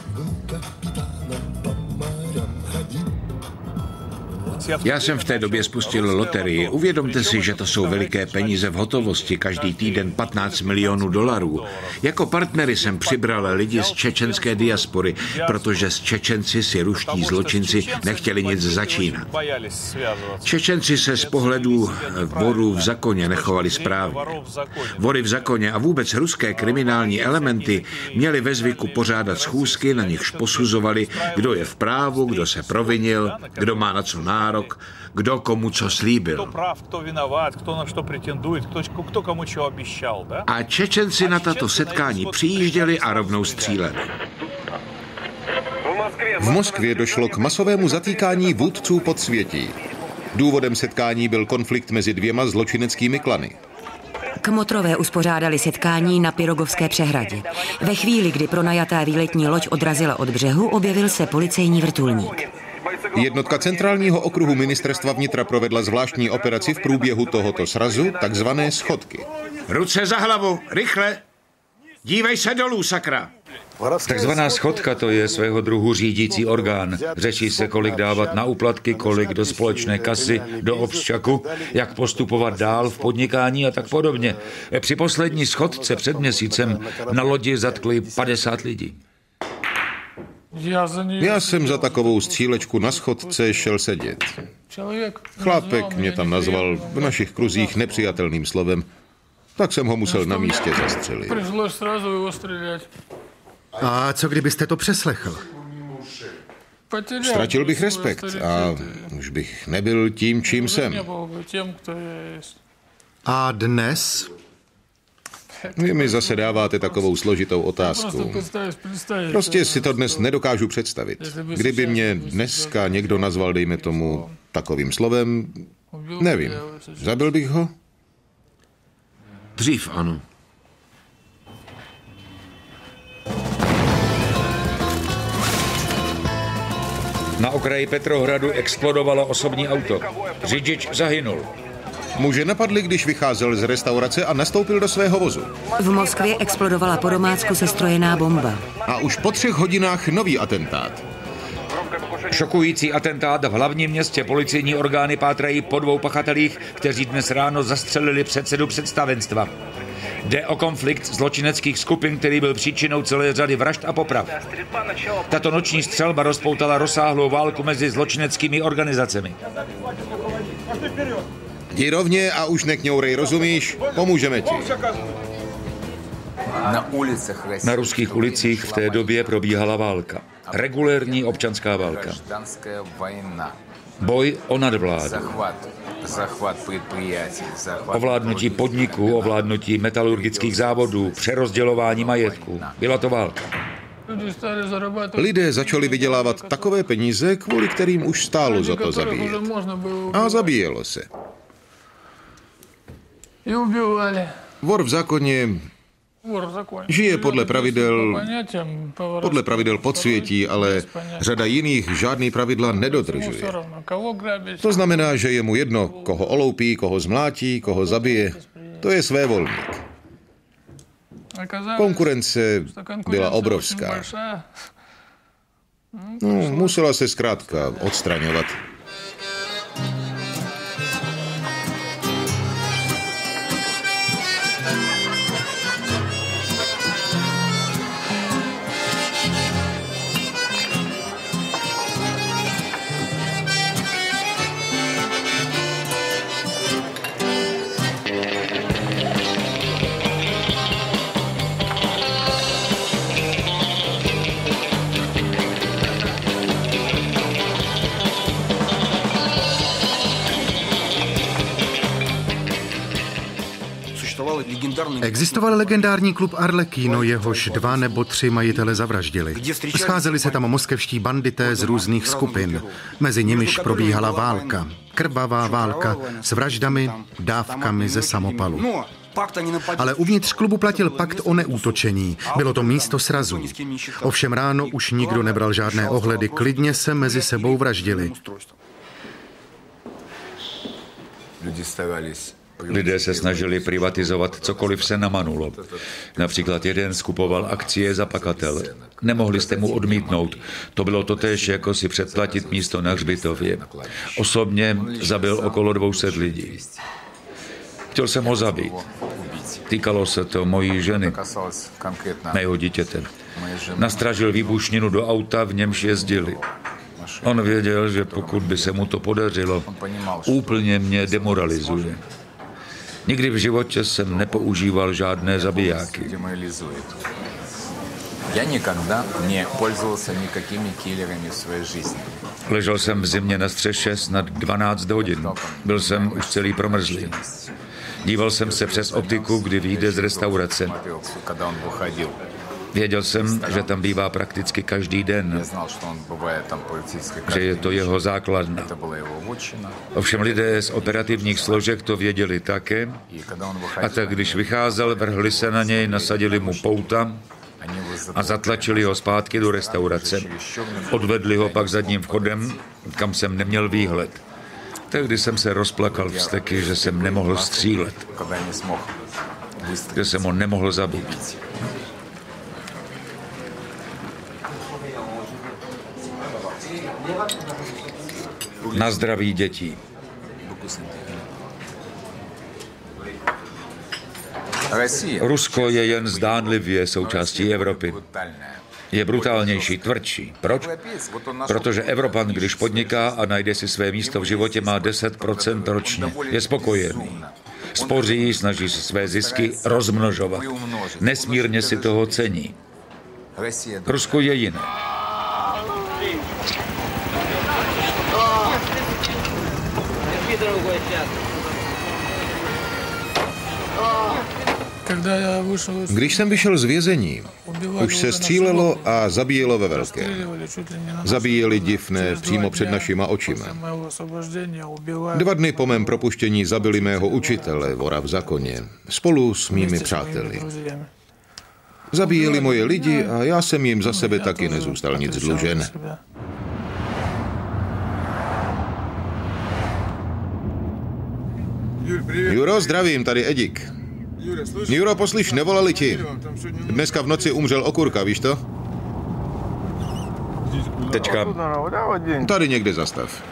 Já jsem v té době spustil loterii. Uvědomte si, že to jsou veliké peníze v hotovosti, každý týden patnáct milionů dolarů. Jako partnery jsem přibral lidi z čečenské diaspory, protože s Čečenci si ruští zločinci nechtěli nic začínat. Čečenci se z pohledu vorů v zákoně nechovali správně. Vory v zákoně a vůbec ruské kriminální elementy měli ve zvyku pořádat schůzky, na nichž posuzovali, kdo je v právu, kdo se provinil, kdo má na co nárok, kdo komu co slíbil. A Čečenci na tato setkání přijížděli a rovnou stříleli. V Moskvě došlo k masovému zatýkání vůdců podsvětí. Důvodem setkání byl konflikt mezi dvěma zločineckými klany. Kmotrové uspořádali setkání na Pirogovské přehradě. Ve chvíli, kdy pronajatá výletní loď odrazila od břehu, objevil se policejní vrtulník. Jednotka centrálního okruhu ministerstva vnitra provedla zvláštní operaci v průběhu tohoto srazu, takzvané schodky. Ruce za hlavu, rychle! Dívej se dolů, sakra! Takzvaná schodka, to je svého druhu řídící orgán. Řeší se, kolik dávat na úplatky, kolik do společné kasy, do obščaku, jak postupovat dál v podnikání a tak podobně. Při poslední schodce před měsícem na lodi zatkli padesát lidí. Já jsem za takovou střílečku na schodce šel sedět. Chlápek mě tam nazval v našich kruzích nepřijatelným slovem, tak jsem ho musel na místě zastřelit. A co kdybyste to přeslechl? Ztratil bych respekt a už bych nebyl tím, čím jsem. A dnes? Vy mi zase dáváte takovou složitou otázku. Prostě si to dnes nedokážu představit. Kdyby mě dneska někdo nazval, dejme tomu, takovým slovem, nevím, zabil bych ho? Dřív ano. Na okraji Petrohradu explodovalo osobní auto. Řidič zahynul. Muže napadli, když vycházel z restaurace a nastoupil do svého vozu. V Moskvě explodovala po domácku sestrojená bomba. A už po třech hodinách nový atentát. Šokující atentát v hlavním městě. Policejní orgány pátrají po dvou pachatelích, kteří dnes ráno zastřelili předsedu představenstva. Jde o konflikt zločineckých skupin, který byl příčinou celé řady vražd a poprav. Tato noční střelba rozpoutala rozsáhlou válku mezi zločineckými organizacemi. Jdi rovně a už nekňourej, rozumíš? Pomůžeme ti. Na ruských ulicích v té době probíhala válka. Regulérní občanská válka. Boj o nadvládu. Ovládnutí podniků, ovládnutí metalurgických závodů, přerozdělování majetku. Byla to válka. Lidé začali vydělávat takové peníze, kvůli kterým už stálo za to zabíjet. A zabíjelo se. Vor v zákoně žije podle pravidel, podle pravidel podsvětí, ale řada jiných žádný pravidla nedodržuje. To znamená, že je mu jedno, koho oloupí, koho zmlátí, koho zabije. To je svévolník. Konkurence byla obrovská. No, musela se zkrátka odstraňovat. Existoval legendární klub Arlecchino, jehož dva nebo tři majitele zavraždili. Scházeli se tam moskevští bandité z různých skupin. Mezi nimiž probíhala válka. Krvavá válka s vraždami, dávkami ze samopalu. Ale uvnitř klubu platil pakt o neútočení. Bylo to místo srazů. Ovšem ráno už nikdo nebral žádné ohledy, klidně se mezi sebou vraždili. Lidé se snažili privatizovat cokoliv se namanulo. Například jeden skupoval akcie za pakatel. Nemohli jste mu odmítnout. To bylo totéž, jako si předplatit místo na hřbitově. Osobně zabil okolo dvou set lidí. Chtěl jsem ho zabít. Týkalo se to mojí ženy, mého dítěte. Nastražil výbušninu do auta, v němž jezdili. On věděl, že pokud by se mu to podařilo, úplně mě demoralizuje. Nikdy v životě jsem nepoužíval žádné zabijáky. Já никогда не пользовался никакими киллерами в своей жизни. Ležel jsem v zimě na střeše snad dvanáct hodin. Byl jsem už celý promrzlý. Díval jsem se přes optiku, kdy vyjde z restaurace. Věděl jsem, že tam bývá prakticky každý den, že je to jeho základna. Ovšem lidé z operativních složek to věděli také, a tak když vycházel, vrhli se na něj, nasadili mu pouta a zatlačili ho zpátky do restaurace. Odvedli ho pak zadním vchodem, kam jsem neměl výhled. Tehdy jsem se rozplakal vzteky, že jsem nemohl střílet, že jsem ho nemohl zabít. Na zdraví dětí. Rusko je jen zdánlivě součástí Evropy. Je brutálnější, tvrdší. Proč? Protože Evropan, když podniká a najde si své místo v životě, má deset procent ročně. Je spokojený. Spoří, snaží se své zisky rozmnožovat. Nesmírně si toho cení. Rusko je jiné. Když jsem vyšel z vězení, už se střílelo a zabíjelo ve velkém. Zabíjeli divné přímo před našima očima. Dva dny po mém propuštění zabili mého učitele, vora v zakoně, spolu s mými přáteli. Zabíjeli moje lidi a já jsem jim za sebe taky nezůstal nic dlužen. Juro, zdravím, tady Edik. Juro, poslyš, nevolali ti. Dneska v noci umřel okurka, víš to? Tečka. Tady někde zastav.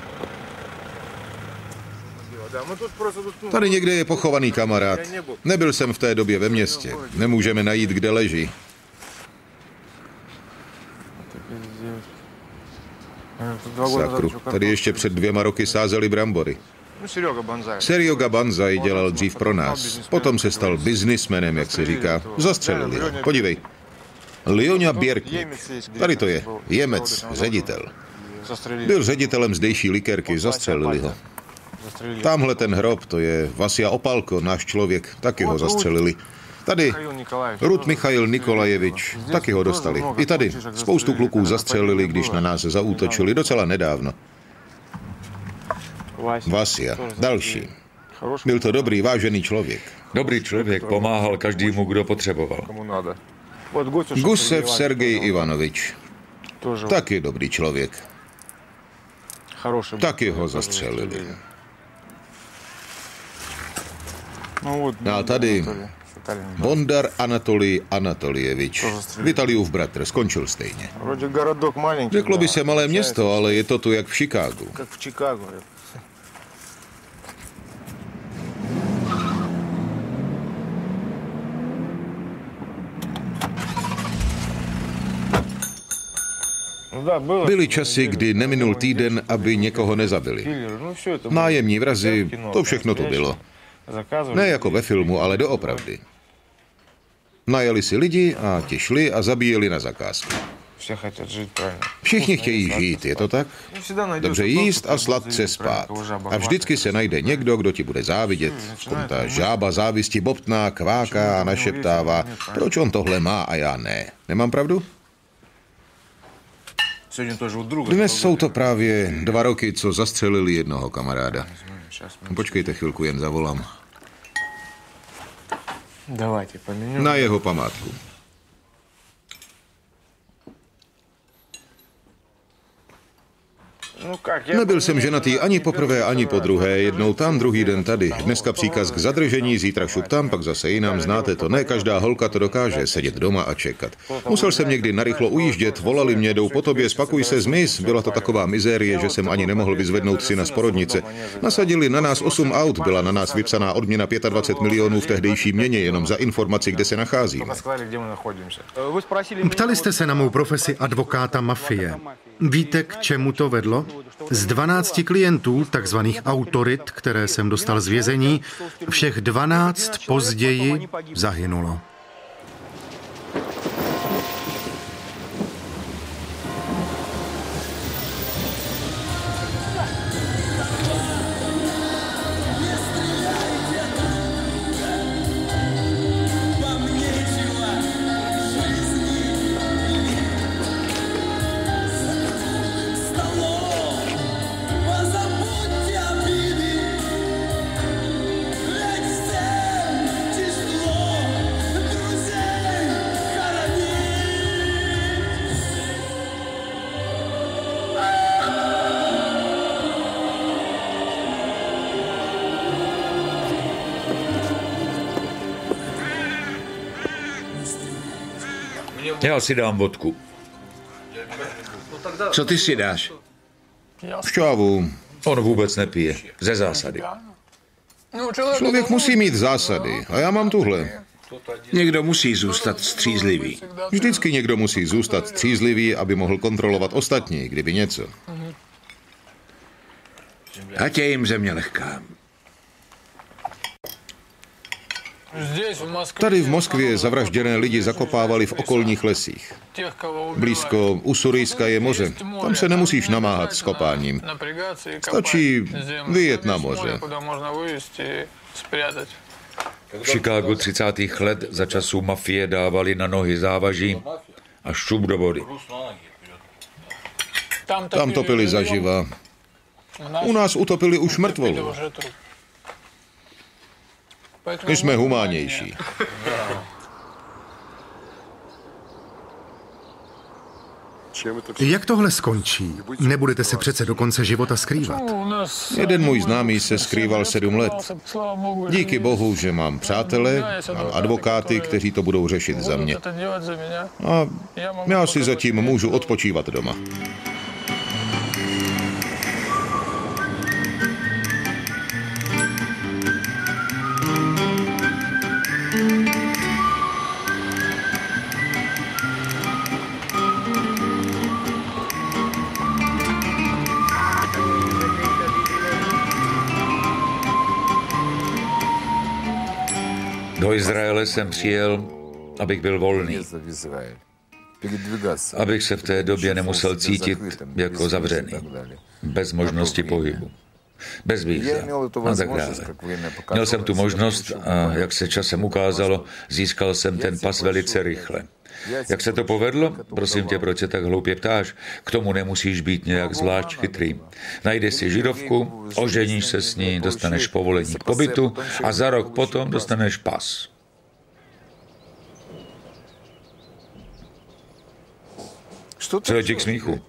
Tady někde je pochovaný kamarád. Nebyl jsem v té době ve městě. Nemůžeme najít, kde leží. Sakru, tady ještě před dvěma roky sázeli brambory. Serioga Banzai dělal dřív pro nás. Potom se stal biznismenem, jak se říká. Zastřelili ho. Podívej. Lioňa Běrkník. Tady to je. Jemec, ředitel. Byl ředitelem zdejší likérky. Zastřelili ho. Tamhle ten hrob, to je Vasia Opalko, náš člověk. Taky ho zastřelili. Tady Rud Michail Nikolajevič. Taky ho dostali. I tady. Spoustu kluků zastřelili, když na nás zaútočili. Docela nedávno. Vasia, další. Byl to dobrý, vážený člověk. Dobrý člověk, pomáhal každému, kdo potřeboval. Gusev Sergej Ivanovič. Taky dobrý člověk. Taky ho zastřelili. A tady Bondar Anatolij Anatolievič. Vitaliův bratr, skončil stejně. Řeklo by se malé město, ale je to tu jak v Chicagu. Byly časy, kdy neminul týden, aby někoho nezabili. Nájemní vrazy, to všechno tu bylo. Ne jako ve filmu, ale doopravdy. Najali si lidi a ti šli a zabíjeli na zakázku. Všichni chtějí žít, je to tak? Dobře jíst a sladce spát. A vždycky se najde někdo, kdo ti bude závidět. V tom ta žába závisti bobtná, kváká a našeptává, proč on tohle má a já ne. Nemám pravdu? Dnes jsou to právě dva roky, co zastřelili jednoho kamaráda. Počkejte chvilku, jen zavolám. Na jeho památku. Nebyl jsem ženatý ani poprvé, ani po druhé. Jednou tam, druhý den tady. Dneska příkaz k zadržení, zítra šup tam, pak zase jinam. Znáte to, ne každá holka to dokáže, sedět doma a čekat. Musel jsem někdy narychlo ujíždět, volali mě, jdou po tobě, spakuj se, zmiz. Byla to taková mizérie, že jsem ani nemohl vyzvednout syna z porodnice. Nasadili na nás osm aut, byla na nás vypsaná odměna dvacet pět milionů v tehdejší měně, jenom za informaci, kde se nacházíme. Ptali jste se na mou profesi advokáta mafie. Víte, k čemu to vedlo? Z dvanácti klientů, takzvaných autorit, které jsem dostal z vězení, všech dvanáct později zahynulo. Já si dám vodku. Co ty si dáš? Šťávu. On vůbec nepije. Ze zásady. Člověk musí mít zásady. A já mám tuhle. Někdo musí zůstat střízlivý. Vždycky někdo musí zůstat střízlivý, aby mohl kontrolovat ostatní, kdyby něco. Ať je jim země lehká. Tady v Moskvě zavražděné lidi zakopávali v okolních lesích. Blízko Usurijska je moře. Tam se nemusíš namáhat s kopáním. Stačí vyjet na moře. V Chicagu třicátých let za časů mafie dávali na nohy závaží a šup do vody. Tam topili zaživa. U nás utopili už mrtvolu. My jsme humánější. Jak tohle skončí? Nebudete se přece do konce života skrývat. Jeden můj známý se skrýval sedm let. Díky bohu, že mám přátele, mám advokáty, kteří to budou řešit za mě. A já si zatím můžu odpočívat doma. Do Izraele jsem přijel, abych byl volný. Abych se v té době nemusel cítit jako zavřený. Bez možnosti pohybu. Bez víza a tak dále. Měl jsem tu možnost a jak se časem ukázalo, získal jsem ten pas velice rychle. Jak se to povedlo? Prosím tě, proč se tak hloupě ptáš? K tomu nemusíš být nějak zvlášť chytrý. Najdeš si židovku, oženíš se s ní, dostaneš povolení k pobytu a za rok potom dostaneš pas. Co je ti k smíchu?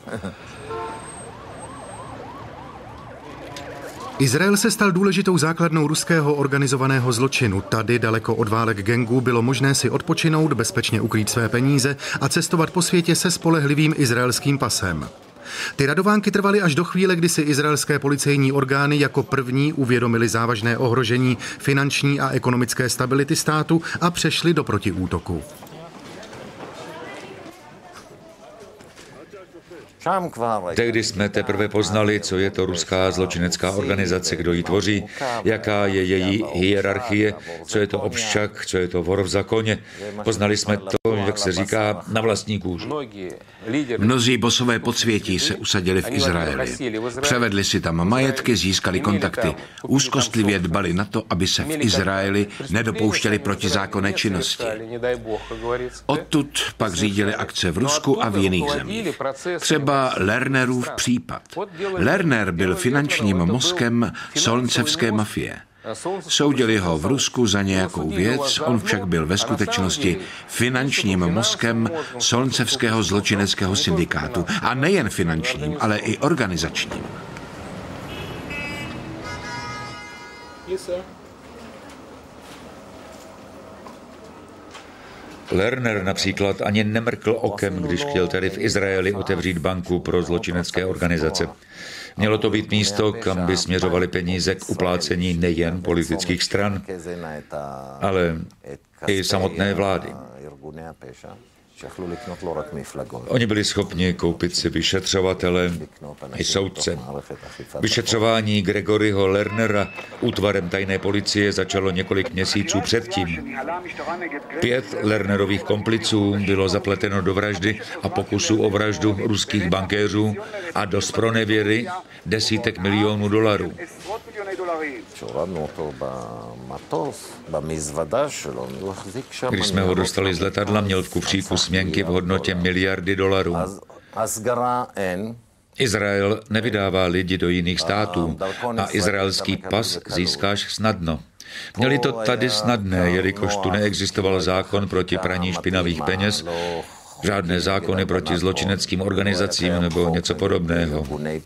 Izrael se stal důležitou základnou ruského organizovaného zločinu. Tady, daleko od válek gangů, bylo možné si odpočinout, bezpečně ukrýt své peníze a cestovat po světě se spolehlivým izraelským pasem. Ty radovánky trvaly až do chvíle, kdy si izraelské policejní orgány jako první uvědomili závažné ohrožení finanční a ekonomické stability státu a přešli do protiútoku. Tehdy jsme teprve poznali, co je to ruská zločinecká organizace, kdo ji tvoří, jaká je její hierarchie, co je to obščak, co je to vor v zákoně. Poznali jsme to, jak jak se říká, na vlastní kůži. Mnozí bosové podsvětí se usadili v Izraeli. Převedli si tam majetky, získali kontakty. Úzkostlivě dbali na to, aby se v Izraeli nedopouštěli protizákonné činnosti. Odtud pak řídili akce v Rusku a v jiných zemích. Třeba Lernerův případ. Lerner byl finančním mozkem solncevské mafie. Soudili ho v Rusku za nějakou věc, on však byl ve skutečnosti finančním mozkem solncevského zločineckého syndikátu. A nejen finančním, ale i organizačním. Lerner například ani nemrkl okem, když chtěl tady v Izraeli otevřít banku pro zločinecké organizace. Mělo to být místo, kam by směřovaly peníze k uplácení nejen politických stran, ale i samotné vlády. Oni byli schopni koupit si vyšetřovatele i soudce. Vyšetřování Gregoryho Lernera útvarem tajné policie začalo několik měsíců předtím. Pět Lernerových kompliců bylo zapleteno do vraždy a pokusu o vraždu ruských bankéřů a do zpronevěry desítek milionů dolarů. Když jsme ho dostali z letadla, měl v kufříku směnky v hodnotě miliardy dolarů. Izrael nevydává lidi do jiných států a izraelský pas získáš snadno. Měli to tady snadné, jelikož tu neexistoval zákon proti praní špinavých peněz, žádné zákony proti zločineckým organizacím nebo něco podobného.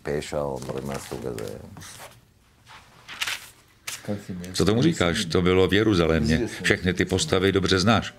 Co tomu říkáš? To bylo v Jeruzalémě. Všechny ty postavy dobře znáš.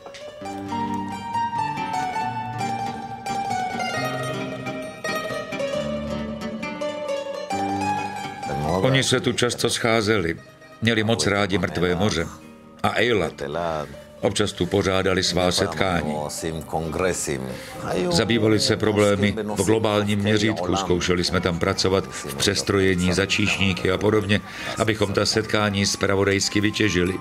Oni se tu často scházeli. Měli moc rádi Mrtvé moře. A Eilat. Občas tu pořádali svá setkání. Zabývali se problémy v globálním měřítku, zkoušeli jsme tam pracovat v přestrojení za číšníky a podobně, abychom ta setkání zpravodajsky vytěžili.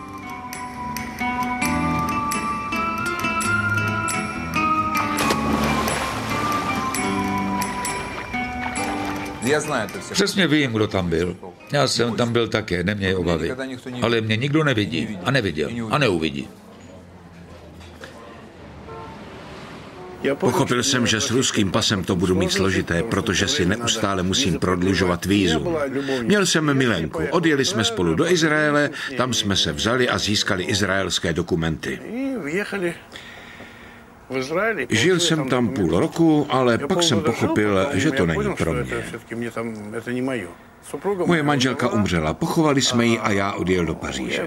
Přesně vím, kdo tam byl. Já jsem tam byl také, neměj obavy. Ale mě nikdo nevidí a neviděl a neuvidí. Pochopil jsem, že s ruským pasem to budu mít složité, protože si neustále musím prodlužovat vízum. Měl jsem milenku, odjeli jsme spolu do Izraele, tam jsme se vzali a získali izraelské dokumenty. Žil jsem tam půl roku, ale pak jsem pochopil, že to není pro mě. Moje manželka umřela, pochovali jsme ji a já odjel do Paříže.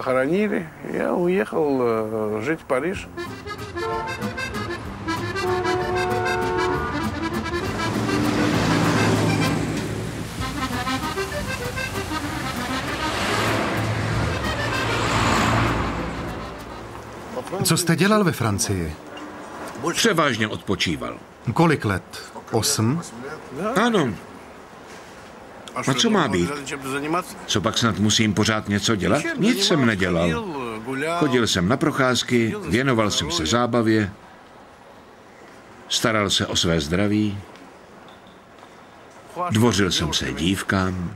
Co jste dělal ve Francii? Převážně odpočíval. Kolik let? Osm? Ano. A co má být? Co pak snad musím pořád něco dělat? Nic jsem nedělal. Chodil jsem na procházky, věnoval jsem se zábavě, staral se o své zdraví, dvořil jsem se dívkám.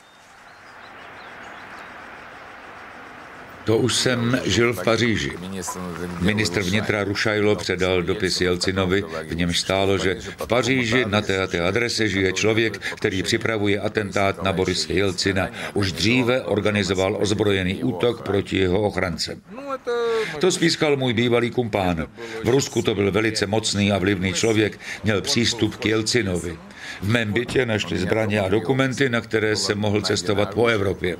To už jsem žil v Paříži. Ministr vnitra Rušajlo předal dopis Jelcinovi, v němž stálo, že v Paříži na té a té adrese žije člověk, který připravuje atentát na Borise Jelcina. Už dříve organizoval ozbrojený útok proti jeho ochrance. To spískal můj bývalý kumpán. V Rusku to byl velice mocný a vlivný člověk, měl přístup k Jelcinovi. V mém bytě našli zbraně a dokumenty, na které jsem mohl cestovat po Evropě.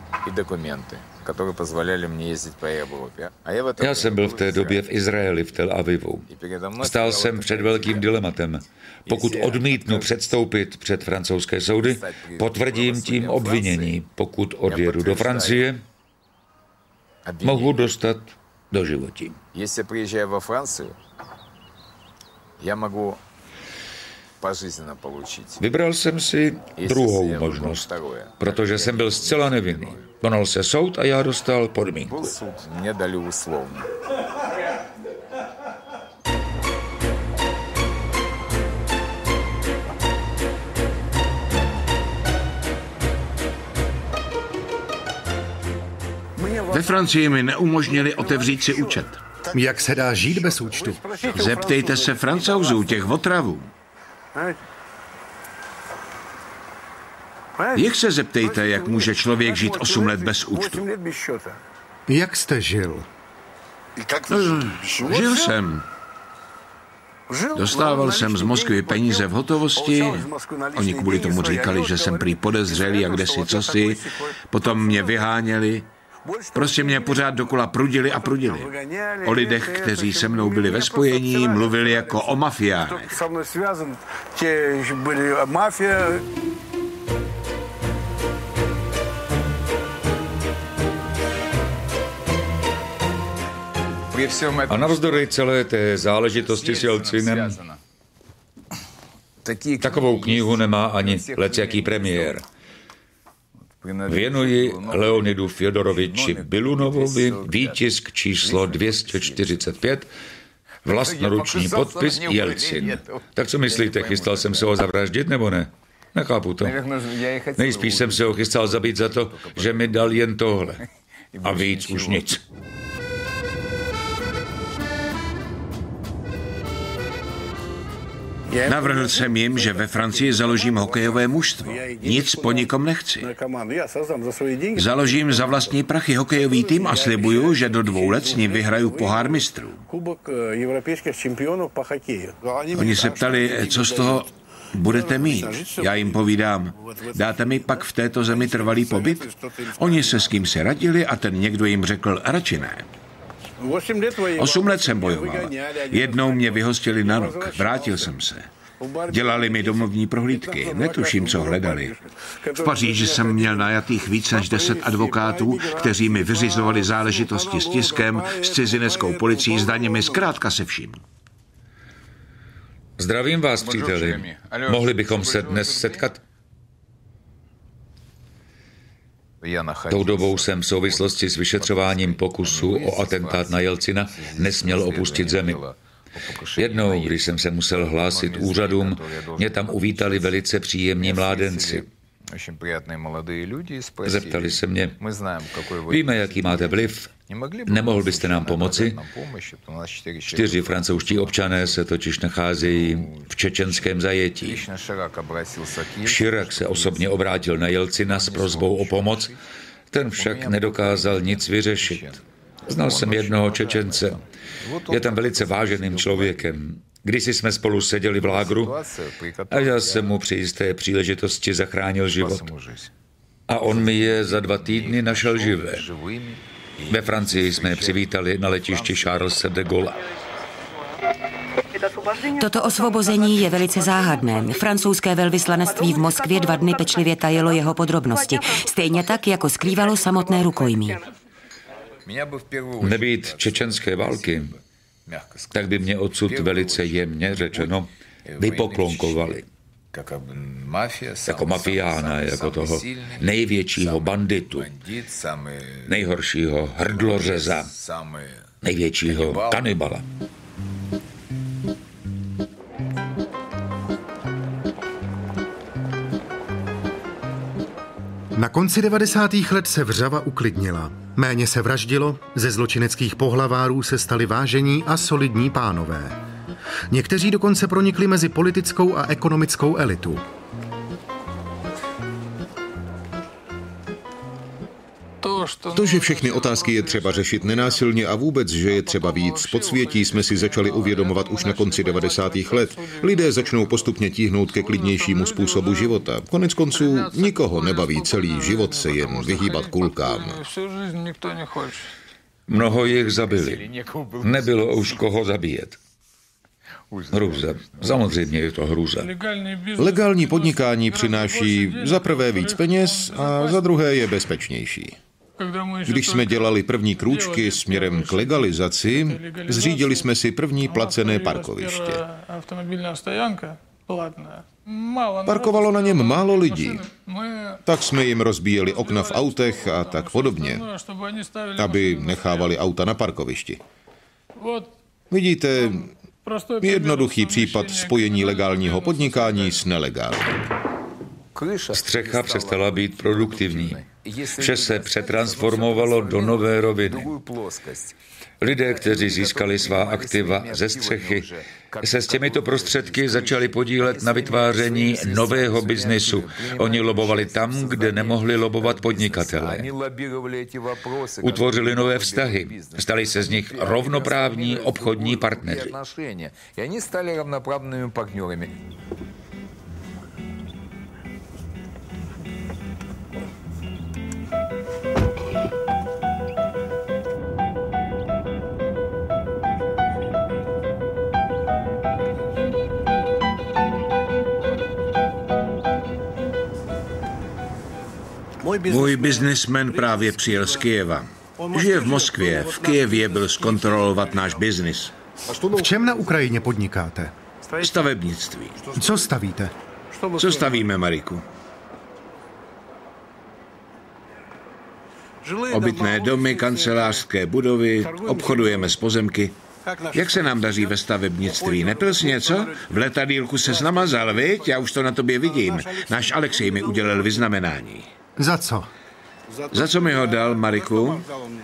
Já jsem byl v té době v Izraeli, v Tel Avivu. Stál jsem před velkým dilematem. Pokud odmítnu předstoupit před francouzské soudy, potvrdím tím obvinění. Pokud odjedu do Francie, mohu dostat doživotí. Vybral jsem si druhou možnost, protože jsem byl zcela nevinný. Konal se soud a já dostal podmínku. Francii mi neumožnili otevřít si účet. Jak se dá žít bez účtu? Zeptejte se Francouzů, těch otravů. Jich se zeptejte, jak může člověk žít osm let bez účtu. Jak jste žil? Žil jsem. Dostával jsem z Moskvy peníze v hotovosti. Oni kvůli tomu říkali, že jsem prý podezřelý a kdesi cosi. Potom mě vyháněli. Prostě mě pořád dokola prudili a prudili. O lidech, kteří se mnou byli ve spojení, mluvili jako o mafiánech. A navzdory celé té záležitosti s Jelcinem, takovou knihu nemá ani lecjaký premiér. Věnuji Leonidu Fjodoroviči Bilunovovi výtisk číslo dvě stě čtyřicet pět, vlastnoruční podpis Jelcin. Tak co myslíte, chystal jsem se ho zavraždit nebo ne? Nechápu to. Nejspíš jsem se ho chystal zabít za to, že mi dal jen tohle. A víc už nic. Navrhl jsem jim, že ve Francii založím hokejové mužstvo. Nic po nikom nechci. Založím za vlastní prachy hokejový tým a slibuju, že do dvou let s ním vyhraju pohár mistrů. Oni se ptali, co z toho budete mít. Já jim povídám, dáte mi pak v této zemi trvalý pobyt? Oni se s kým se radili a ten někdo jim řekl, radši ne. Osm let jsem bojoval. Jednou mě vyhostili na rok. Vrátil jsem se. Dělali mi domovní prohlídky. Netuším, co hledali. V Paříži jsem měl najatých víc než deset advokátů, kteří mi vyřizovali záležitosti s tiskem, s cizineckou policií, s daněmi, zkrátka se vším. Zdravím vás, příteli. Mohli bychom se dnes setkat? Tou dobou jsem v souvislosti s vyšetřováním pokusu o atentát na Jelcina nesměl opustit zemi. Jednou, když jsem se musel hlásit úřadům, mě tam uvítali velice příjemní mládenci. Zeptali se mě, víme, jaký máte vliv, nemohl byste nám pomoci? Čtyři francouzští občané se totiž nacházejí v čečenském zajetí. Chirac se osobně obrátil na Jelcina s prosbou o pomoc, ten však nedokázal nic vyřešit. Znal jsem jednoho Čečence. Je tam velice váženým člověkem. Kdysi jsme spolu seděli v lágru a já jsem mu při jisté příležitosti zachránil život. A on mi je za dva týdny našel živé. Ve Francii jsme je přivítali na letišti Charlese de Gaulle. Toto osvobození je velice záhadné. Francouzské velvyslanectví v Moskvě dva dny pečlivě tajilo jeho podrobnosti, stejně tak, jako skrývalo samotné rukojmí. Nebýt čečenské války, tak by mě odsud velice jemně řečeno vypoklonkovali. Jako mafiána, jako toho největšího banditu, nejhoršího hrdlořeza, největšího kanibala. Na konci devadesátých let se Vřava uklidnila. Méně se vraždilo, ze zločineckých pohlavárů se stali vážení a solidní pánové. Někteří dokonce pronikli mezi politickou a ekonomickou elitu. To, že všechny otázky je třeba řešit nenásilně a vůbec, že je třeba víc z podsvětí, jsme si začali uvědomovat už na konci devadesátých let. Lidé začnou postupně tíhnout ke klidnějšímu způsobu života. Konec konců nikoho nebaví celý život se jen vyhýbat kulkám. Mnoho jich zabili. Nebylo už koho zabíjet. Hrůza. Samozřejmě je to hrůza. Legální podnikání přináší za prvé víc peněz a za druhé je bezpečnější. Když jsme dělali první krůčky směrem k legalizaci, zřídili jsme si první placené parkoviště. Parkovalo na něm málo lidí. Tak jsme jim rozbíjeli okna v autech a tak podobně, aby nechávali auta na parkovišti. Vidíte, jednoduchý případ spojení legálního podnikání s nelegálním. Střecha přestala být produktivní. Vše se přetransformovalo do nové roviny. Lidé, kteří získali svá aktiva ze střechy, se s těmito prostředky začali podílet na vytváření nového biznesu. Oni lobovali tam, kde nemohli lobovat podnikatelé. Utvořili nové vztahy. Stali se z nich rovnoprávní obchodní partneři. Můj biznismen právě přijel z Kyjeva. Žije v Moskvě. V Kyjevě byl zkontrolovat náš biznis. V čem na Ukrajině podnikáte? Stavebnictví. Co stavíte? Co stavíme, Mariku? Obytné domy, kancelářské budovy, obchodujeme s pozemky. Jak se nám daří ve stavebnictví? Nepil jsi něco? V letadýlku ses namazal, viď? Já už to na tobě vidím. Náš Alexej mi udělal vyznamenání. Za co? Za co mi ho dal, Mariku?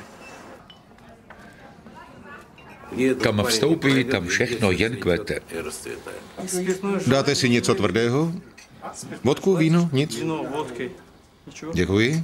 Kam vstoupí, tam všechno jen kvete. Dáte si něco tvrdého? Vodku, víno, nic? Děkuji.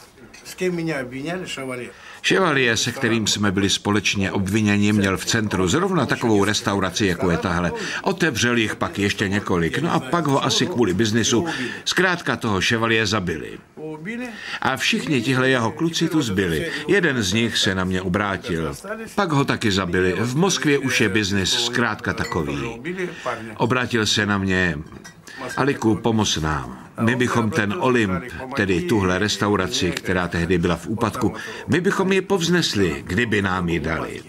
Chevalier, se kterým jsme byli společně obviněni, měl v centru zrovna takovou restauraci, jako je tahle. Otevřel jich pak ještě několik, no a pak ho asi kvůli biznisu zkrátka toho Chevalier zabili. A všichni tihle jeho kluci tu zbyli. Jeden z nich se na mě obrátil. Pak ho taky zabili. V Moskvě už je biznis zkrátka takový. Obrátil se na mě: Aliku, pomoz nám. My bychom ten Olymp, tedy tuhle restauraci, která tehdy byla v úpadku, my bychom ji povznesli, kdyby nám ji dali.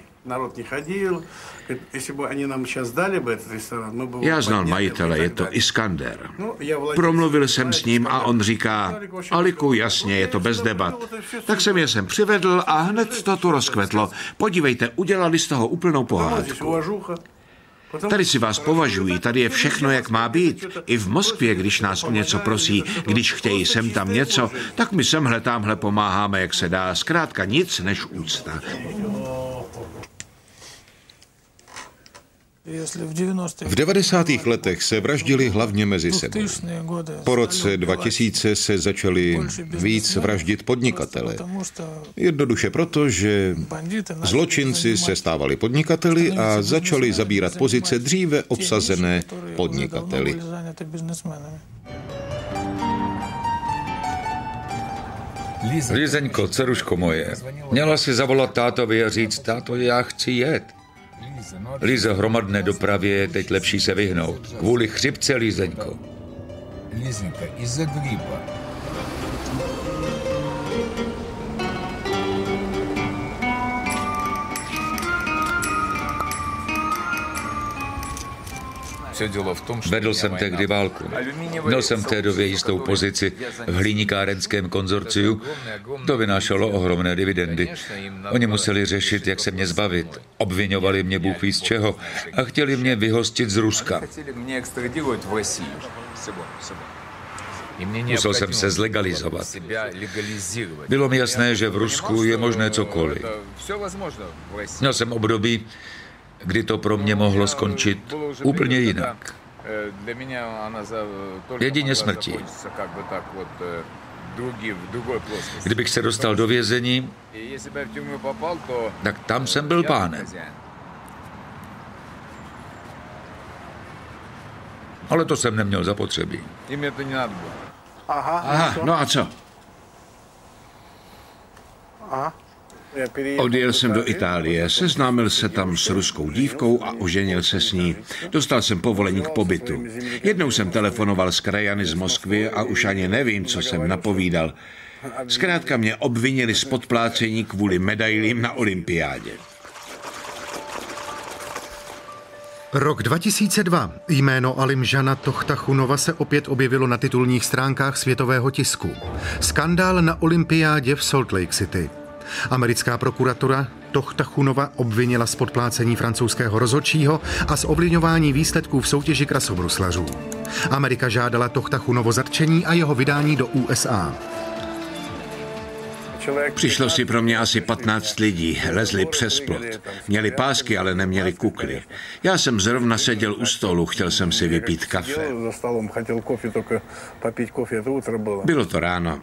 Já znal majitele, je to Iskander. Promluvil jsem s ním a on říká: Aliku, jasně, je to bez debat. Tak jsem je sem přivedl a hned to tu rozkvetlo. Podívejte, udělali z toho úplnou pohádku. Tady si vás považují, tady je všechno, jak má být. I v Moskvě, když nás o něco prosí, když chtějí sem tam něco, tak my semhle tamhle pomáháme, jak se dá. Zkrátka nic než úcta. V devadesátých letech se vraždili hlavně mezi sebou. Po roce dva tisíce se začali víc vraždit podnikatele. Jednoduše proto, že zločinci se stávali podnikateli a začali zabírat pozice dříve obsazené podnikateli. Lízeňko, dceruško moje, měla si zavolat tátovi a říct: táto, já chci jet. Líze, hromadné dopravě je teď lepší se vyhnout. Kvůli chřipce, Lízeňko. Lízenka, из-за гриппа. Vedl jsem tehdy válku. Měl jsem v té době jistou pozici v hliníkárenském konzorciu. To vynášelo ohromné dividendy. Oni museli řešit, jak se mě zbavit. Obviňovali mě bůh ví z čeho a chtěli mě vyhostit z Ruska. Musel jsem se zlegalizovat. Bylo mi jasné, že v Rusku je možné cokoliv. Měl jsem období, kdy to pro mě mohlo skončit úplně jinak. Jedině smrtí. Kdybych se dostal do vězení, tak tam jsem byl pánem. Ale to jsem neměl zapotřebí. Aha, no a co? Odjel jsem do Itálie, seznámil se tam s ruskou dívkou a oženil se s ní. Dostal jsem povolení k pobytu. Jednou jsem telefonoval s krajany z Moskvy a už ani nevím, co jsem napovídal. Zkrátka mě obvinili z podplácení kvůli medailím na olympiádě. Rok dva tisíce dva. Jméno Alimžana Tochtachunova se opět objevilo na titulních stránkách světového tisku. Skandál na olympiádě v Salt Lake City. Americká prokuratura Tochtachunova obvinila z podplácení francouzského rozhodčího a z ovlivňování výsledků v soutěži krasobruslařů. Amerika žádala Tochtachunovo zatčení a jeho vydání do U S A. Přišlo si pro mě asi patnáct lidí, lezli přes plot. Měli pásky, ale neměli kukly. Já jsem zrovna seděl u stolu, chtěl jsem si vypít kafe. Bylo to ráno.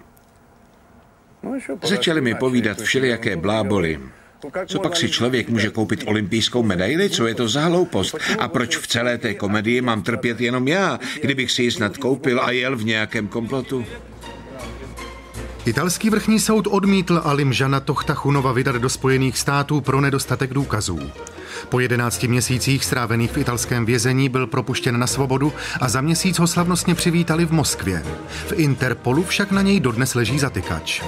Začali mi povídat všelijaké bláboly. Co pak si člověk může koupit olympijskou medaili? Co je to za hloupost? A proč v celé té komedii mám trpět jenom já, kdybych si ji snad koupil a jel v nějakém komplotu? Italský vrchní soud odmítl Alimžana Tochtachunova vydat do Spojených států pro nedostatek důkazů. Po jedenácti měsících strávených v italském vězení byl propuštěn na svobodu a za měsíc ho slavnostně přivítali v Moskvě. V Interpolu však na něj dodnes leží zatykač.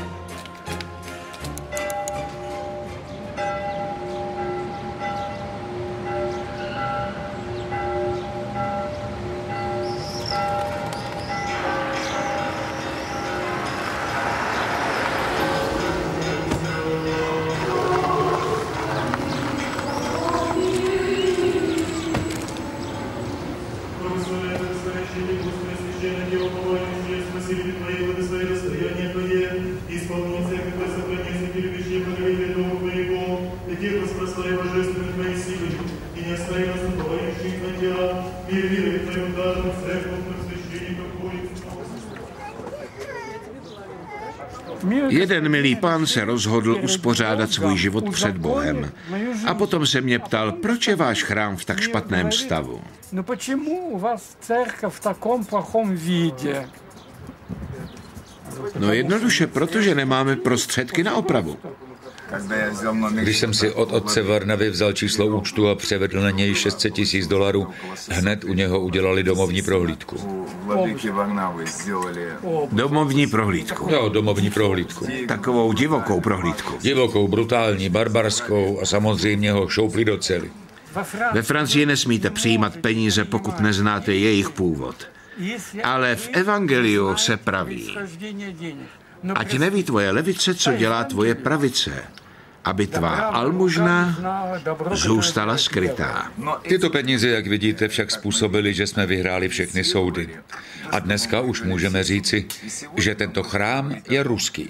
Jeden milý pán se rozhodl uspořádat svůj život před Bohem. A potom se mě ptal, proč je váš chrám v tak špatném stavu? No почему у вас церковь в таком плохом виде? No jednoduše, protože nemáme prostředky na opravu. Když jsem si od otce Varnavy vzal číslo účtu a převedl na něj šest set tisíc dolarů, hned u něho udělali domovní prohlídku. Domovní prohlídku? Jo, domovní prohlídku. Takovou divokou prohlídku? Divokou, brutální, barbarskou a samozřejmě ho šoupli do cely. Ve Francii nesmíte přijímat peníze, pokud neznáte jejich původ. Ale v evangeliu se praví: ať neví tvoje levice, co dělá tvoje pravice, aby tvá almužna zůstala skrytá. Tyto peníze, jak vidíte, však způsobily, že jsme vyhráli všechny soudy. A dneska už můžeme říci, že tento chrám je ruský.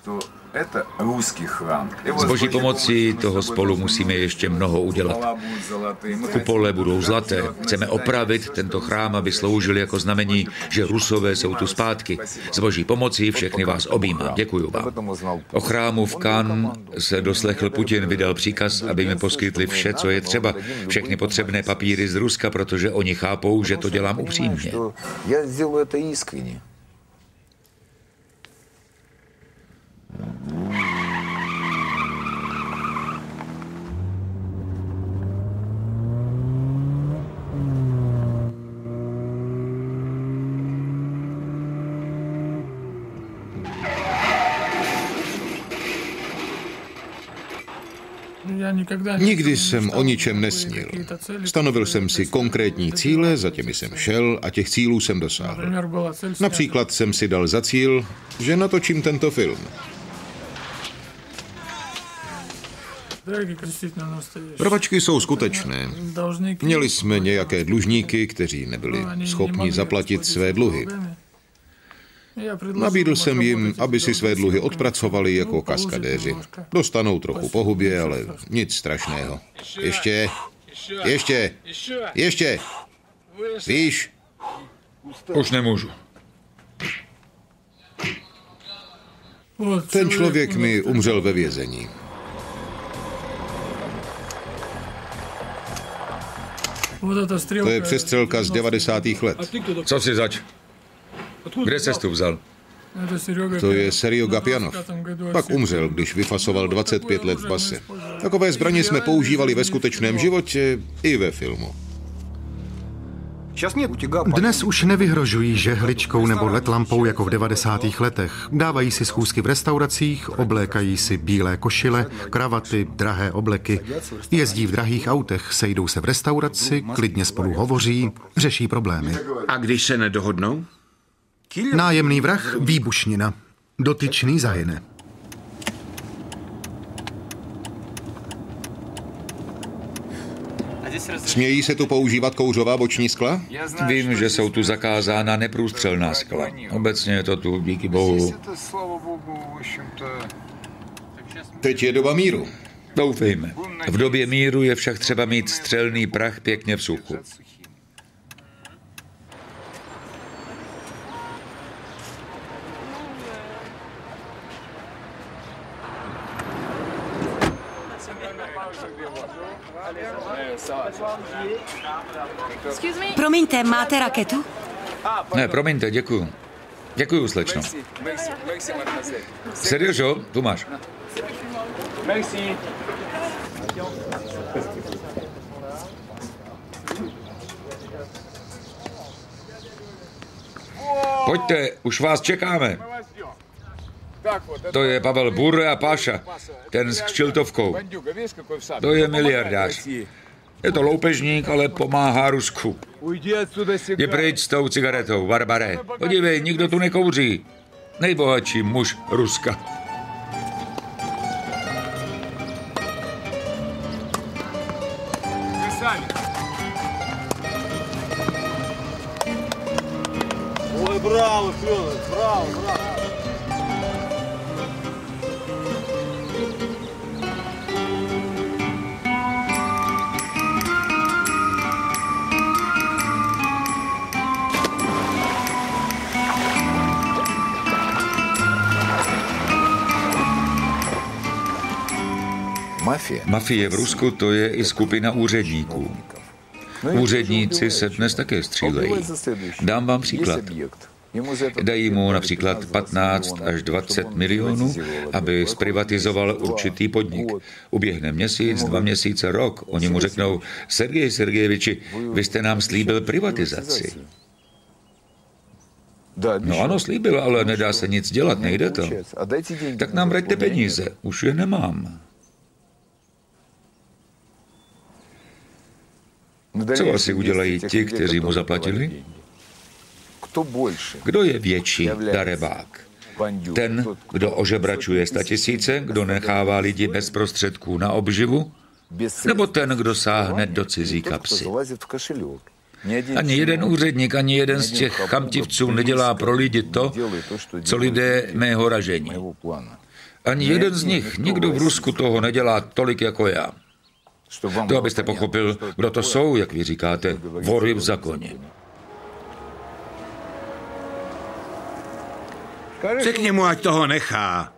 S boží pomocí toho spolu musíme ještě mnoho udělat. Kupole budou zlaté. Chceme opravit tento chrám, aby sloužil jako znamení, že Rusové jsou tu zpátky. S boží pomocí všechny vás objímám. Děkuju vám. O chrámu v Cannes se doslechl Putin, vydal příkaz, aby mi poskytli vše, co je třeba. Všechny potřebné papíry z Ruska, protože oni chápou, že to dělám upřímně. Nikdy jsem o ničem nesnil. Stanovil jsem si konkrétní cíle, za těmi jsem šel a těch cílů jsem dosáhl. Například jsem si dal za cíl, že natočím tento film. Pravačky jsou skutečné. Měli jsme nějaké dlužníky, kteří nebyli schopni zaplatit své dluhy. Nabídl jsem jim, aby si své dluhy odpracovali jako kaskadéři. Dostanou trochu po hubě, ale nic strašného. Ještě, ještě, ještě. Víš? Už nemůžu. Ten člověk mi umřel ve vězení. To je přestřelka z devadesátých let. Co si zač? Kde ses tu vzal? To je Sergio Gapjanov. Pak umřel, když vyfasoval dvacet pět let v base. Takové zbraně jsme používali ve skutečném životě i ve filmu. Dnes už nevyhrožují žehličkou nebo letlampou jako v devadesátých letech. Dávají si schůzky v restauracích, oblékají si bílé košile, kravaty, drahé obleky. Jezdí v drahých autech, sejdou se v restauraci, klidně spolu hovoří, řeší problémy. A když se nedohodnou? Nájemný vrah, výbušnina. Dotyčný zahyne. Smějí se tu používat kouřová boční skla? Vím, že jsou tu zakázána neprůstřelná skla. Obecně je to tu, díky bohu. Teď je doba míru. Doufejme. V době míru je však třeba mít střelný prach pěkně v suchu. Promiňte, máte raketu? Ne, promiňte, děkuju. Děkuju, slečno. Seriožo, tu máš. Pojďte, už vás čekáme. To je Pavel Burre a Páša, ten s kšiltovkou. To je miliardář. Je to loupežník, ale pomáhá Rusku. Je pryč s tou cigaretou, Barbare. Podívej, nikdo tu nekouří. Nejbohatší muž Ruska. Ой, браво, Фёдор, браво, браво. Mafie v Rusku to je i skupina úředníků. Úředníci se dnes také střílejí. Dám vám příklad. Dají mu například patnáct až dvacet milionů, aby zprivatizoval určitý podnik. Uběhne měsíc, dva měsíce, rok. Oni mu řeknou, Sergej Sergejeviči, vy jste nám slíbil privatizaci. No ano, slíbil, ale nedá se nic dělat, nejde to. Tak nám vraťte peníze, už je nemám. Co asi udělají ti, kteří mu zaplatili? Kdo je větší darebák? Ten, kdo ožebračuje statisíce, kdo nechává lidi bez prostředků na obživu? Nebo ten, kdo sáhne do cizí kapsy? Ani jeden úředník, ani jeden z těch chamtivců nedělá pro lidi to, co lidé mého ražení. Ani jeden z nich, nikdo v Rusku toho nedělá tolik jako já. To, abyste pochopil, kdo to jsou, jak vy říkáte, vory v zákoně. Řekni mu, ať toho nechá.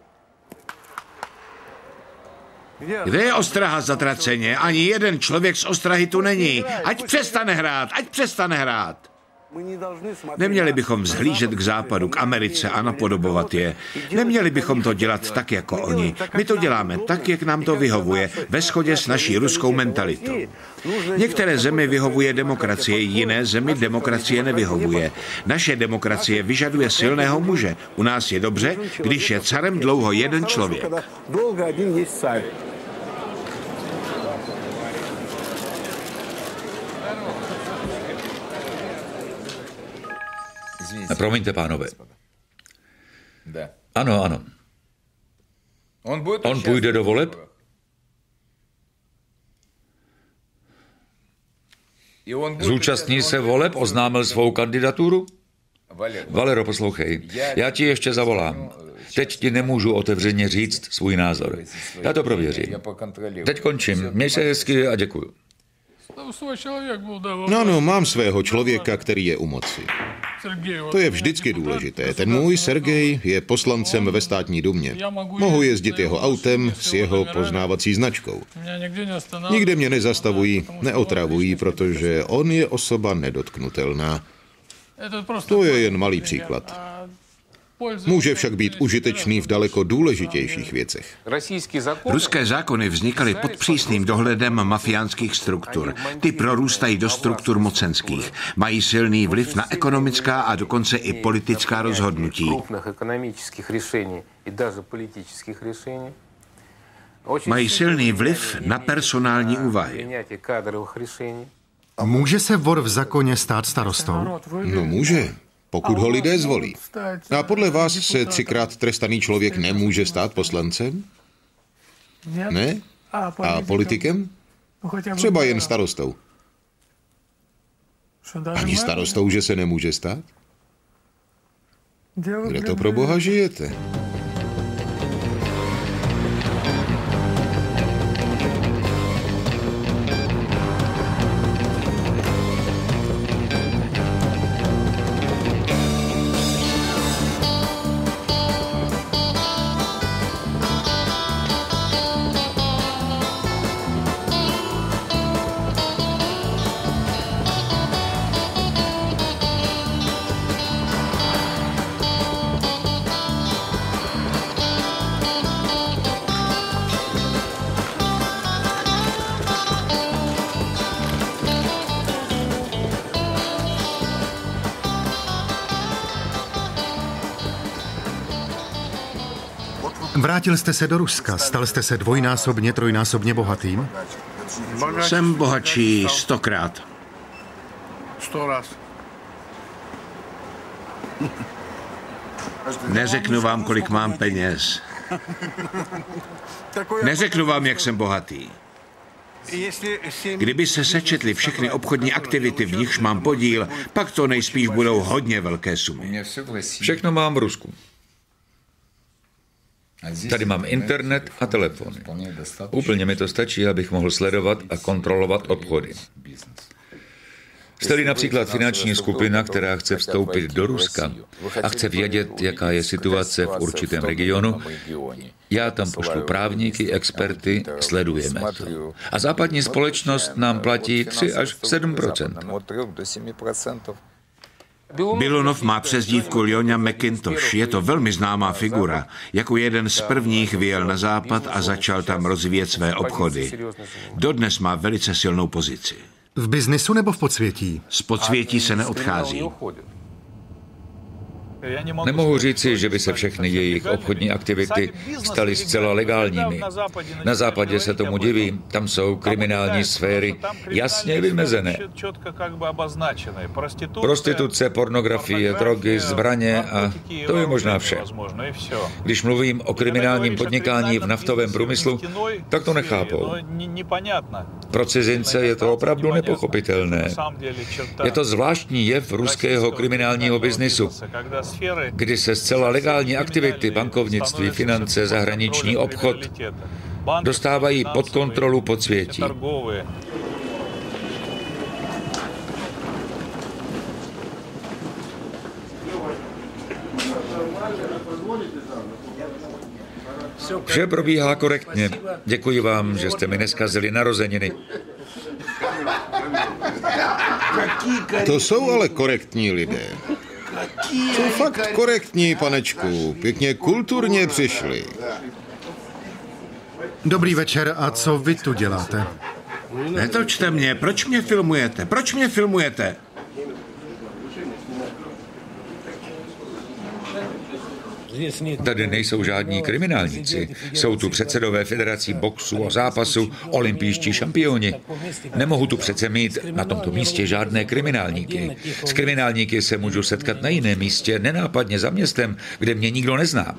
Kde je ostraha zatraceně? Ani jeden člověk z ostrahy tu není. Ať přestane hrát, ať přestane hrát. Neměli bychom vzhlížet k západu, k Americe a napodobovat je. Neměli bychom to dělat tak, jako oni. My to děláme tak, jak nám to vyhovuje, ve shodě s naší ruskou mentalitou. Některé zemi vyhovuje demokracie, jiné zemi demokracie nevyhovuje. Naše demokracie vyžaduje silného muže. U nás je dobře, když je carem dlouho jeden člověk. Promiňte, pánové. Ano, ano. On půjde do voleb? Zúčastní se voleb, oznámil svou kandidaturu? Valero, poslouchej, já ti ještě zavolám. Teď ti nemůžu otevřeně říct svůj názor. Já to prověřím. Teď končím. Měj se hezky a děkuju. No, no, mám svého člověka, který je u moci. To je vždycky důležité. Ten můj Sergej je poslancem ve státní dumě. Mohu jezdit jeho autem s jeho poznávací značkou. Nikde mě nezastavují, neotravují, protože on je osoba nedotknutelná. To je jen malý příklad. Může však být užitečný v daleko důležitějších věcech. Ruské zákony vznikaly pod přísným dohledem mafiánských struktur. Ty prorůstají do struktur mocenských. Mají silný vliv na ekonomická a dokonce i politická rozhodnutí. Mají silný vliv na personální úvahy. Může se vor v zákoně stát starostou? No může. Pokud ho lidé zvolí. A podle vás se třikrát trestaný člověk nemůže stát poslancem? Ne? A politikem? Třeba jen starostou. Ani starostou, že se nemůže stát? Kde to pro Boha žijete? Vrátil jste se do Ruska, stal jste se dvojnásobně, trojnásobně bohatým? Jsem bohatší stokrát. Sto raz. Neřeknu vám, kolik mám peněz. Neřeknu vám, jak jsem bohatý. Kdyby se sečetly všechny obchodní aktivity, v nichž mám podíl, pak to nejspíš budou hodně velké sumy. Všechno mám v Rusku. Tady mám internet a telefony. Úplně mi to stačí, abych mohl sledovat a kontrolovat obchody. Jste-li například finanční skupina, která chce vstoupit do Ruska a chce vědět, jaká je situace v určitém regionu, já tam pošlu právníky, experty, sledujeme to. A západní společnost nám platí tři až sedm procent. Bilunov má přezdívku Ljoňa McIntosh. Je to velmi známá figura. Jako jeden z prvních vyjel na západ a začal tam rozvíjet své obchody. Dodnes má velice silnou pozici. V biznisu nebo v podsvětí? Z podsvětí se neodchází. Nemohu říci, že by se všechny jejich obchodní aktivity staly zcela legálními. Na západě se tomu diví, tam jsou kriminální sféry jasně vymezené. Prostituce, pornografie, drogy, zbraně a to je možná vše. Když mluvím o kriminálním podnikání v naftovém průmyslu, tak to nechápou. Pro cizince je to opravdu nepochopitelné. Je to zvláštní jev ruského kriminálního biznisu, kdy se zcela legální aktivity, bankovnictví, finance, zahraniční obchod dostávají pod kontrolu podsvětí. Vše probíhá korektně. Děkuji vám, že jste mi neskazili narozeniny. To jsou ale korektní lidé. Jsou fakt korektní, panečku. Pěkně kulturně přišli. Dobrý večer, a co vy tu děláte? Netočte mě, proč mě filmujete? Proč mě filmujete? Tady nejsou žádní kriminálníci. Jsou tu předsedové federací boxu a zápasu, olympijští šampioni. Nemohu tu přece mít na tomto místě žádné kriminálníky. S kriminálníky se můžu setkat na jiném místě, nenápadně za městem, kde mě nikdo nezná.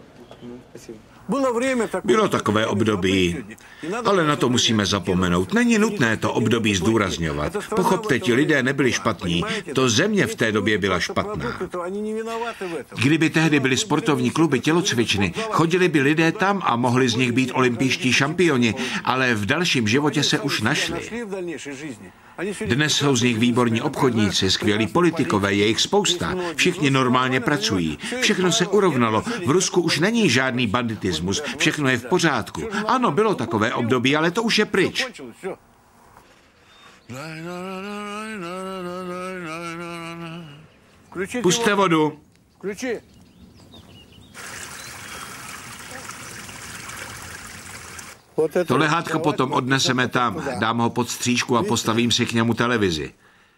Bylo takové období, ale na to musíme zapomenout. Není nutné to období zdůrazňovat. Pochopte, ti lidé nebyli špatní, to země v té době byla špatná. Kdyby tehdy byly sportovní kluby, tělocvičny, chodili by lidé tam a mohli z nich být olympijští šampioni, ale v dalším životě se už našli. Dnes jsou z nich výborní obchodníci, skvělí politikové, je jich spousta. Všichni normálně pracují. Všechno se urovnalo. V Rusku už není žádný banditismus. Všechno je v pořádku. Ano, bylo takové období, ale to už je pryč. Pusťte vodu. To lehátko potom odneseme tam. Dám ho pod střížku a postavím si k němu televizi.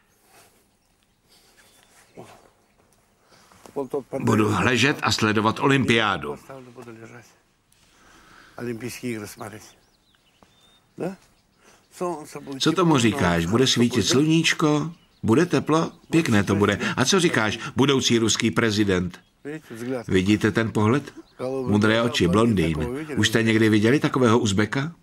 Budu hležet a sledovat olympiádu. Co tomu říkáš? Bude svítit sluníčko? Bude teplo? Pěkné to bude. A co říkáš, budoucí ruský prezident? Vidíte ten pohled? Modré oči, blondýn. Už jste někdy viděli takového Uzbeka?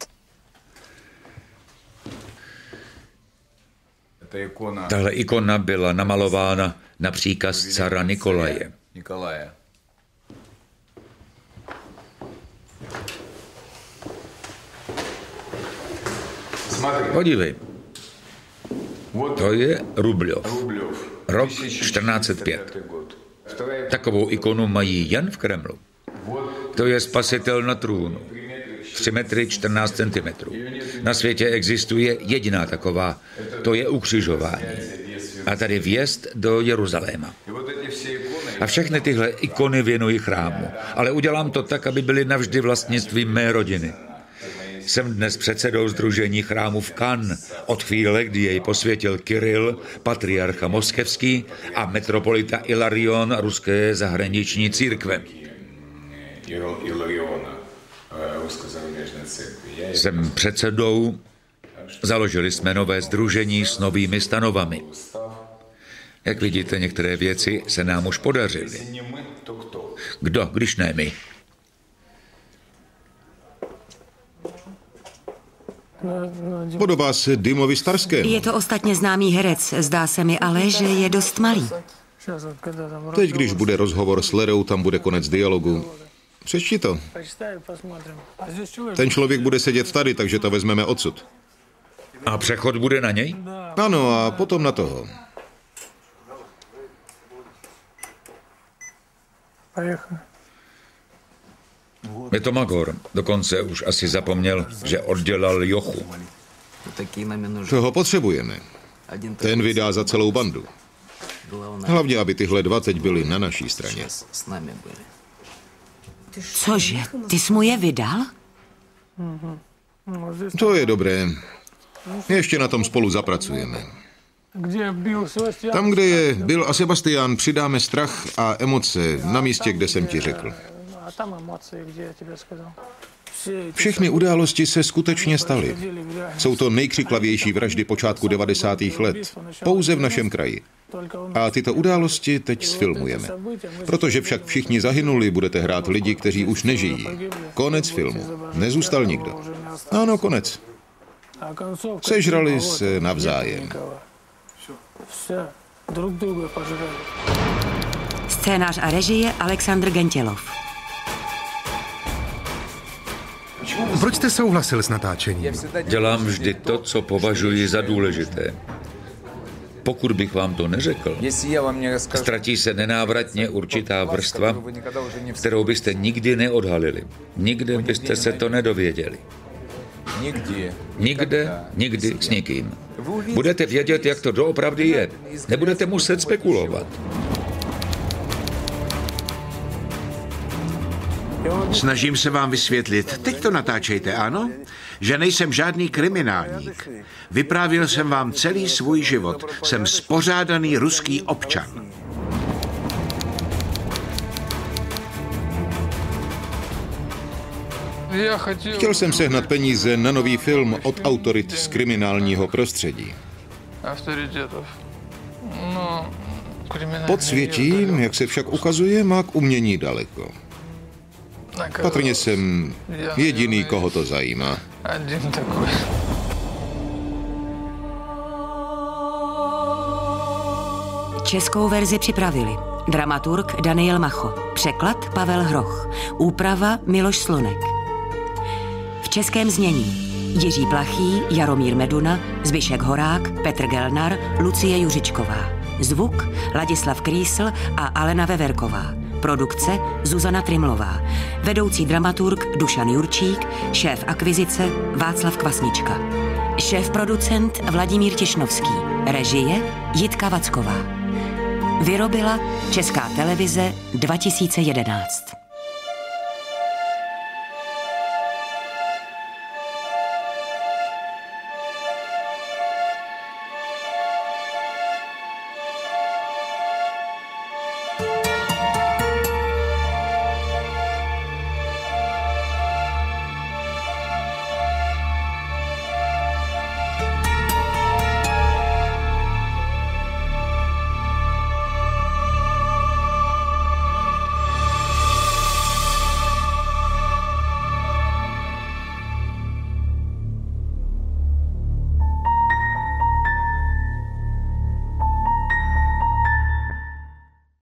Tahle ikona byla namalována na příkaz cara Nikolaje. Podívej. To je Rubljov. Rok čtrnáct set pět. Takovou ikonu mají jen v Kremlu. To je spasitel na trůnu. tři metry čtrnáct centimetrů. Na světě existuje jediná taková. To je ukřižování. A tady vjezd do Jeruzaléma. A všechny tyhle ikony věnuji chrámu. Ale udělám to tak, aby byly navždy vlastnictvím mé rodiny. Jsem dnes předsedou Sdružení chrámů v Cannes od chvíle, kdy jej posvětil Kiril, patriarcha moskevský a metropolita Ilarion ruské zahraniční církve. Jsem předsedou. Založili jsme nové sdružení s novými stanovami. Jak vidíte, některé věci se nám už podařily. Kdo, když ne my? Podobá se Dimovi Starskému. Je to ostatně známý herec, zdá se mi ale, že je dost malý. Teď, když bude rozhovor s Lerou, tam bude konec dialogu. Přečti to. Ten člověk bude sedět tady, takže to vezmeme odsud. A přechod bude na něj? Ano, a potom na toho. Je to Magor. Dokonce už asi zapomněl, že oddělal Jochu. Toho potřebujeme. Ten vydá za celou bandu. Hlavně, aby tyhle dva teď byli na naší straně. Cože? Ty jsi mu je vydal? To je dobré. Ještě na tom spolu zapracujeme. Tam, kde je Bill a Sebastian, přidáme strach a emoce na místě, kde jsem ti řekl. Všechny události se skutečně staly. Jsou to nejkřiklavější vraždy počátku devadesátých let. Pouze v našem kraji. A tyto události teď sfilmujeme. Protože však všichni zahynuli, budete hrát lidi, kteří už nežijí. Konec filmu. Nezůstal nikdo. Ano, konec. Sežrali se navzájem. Scénář a režie Alexandr Gentělov. Proč jste souhlasil s natáčením? Dělám vždy to, co považuji za důležité. Pokud bych vám to neřekl, ztratí se nenávratně určitá vrstva, kterou byste nikdy neodhalili. Nikde byste se to nedověděli. Nikde, nikdy s nikým. Budete vědět, jak to doopravdy je. Nebudete muset spekulovat. Snažím se vám vysvětlit, teď to natáčejte, ano? Že nejsem žádný kriminálník. Vyprávěl jsem vám celý svůj život. Jsem spořádaný ruský občan. Chtěl jsem sehnat peníze na nový film od autorit z kriminálního prostředí. Podsvětí, jak se však ukazuje, má k umění daleko. Patrně jsem jediný, koho to zajímá. Českou verzi připravili dramaturg Daniel Macho, překlad Pavel Hroch, úprava Miloš Slonek. V českém znění Jiří Plachý, Jaromír Meduna, Zbyšek Horák, Petr Gelnar, Lucie Juřičková. Zvuk Ladislav Krýsl a Alena Veverková. Produkce Zuzana Trimlová. Vedoucí dramaturg Dušan Jurčík, šéf akvizice Václav Kvasnička. Šéf producent Vladimír Tišnovský. Režie Jitka Vacková. Vyrobila Česká televize dva tisíce jedenáct.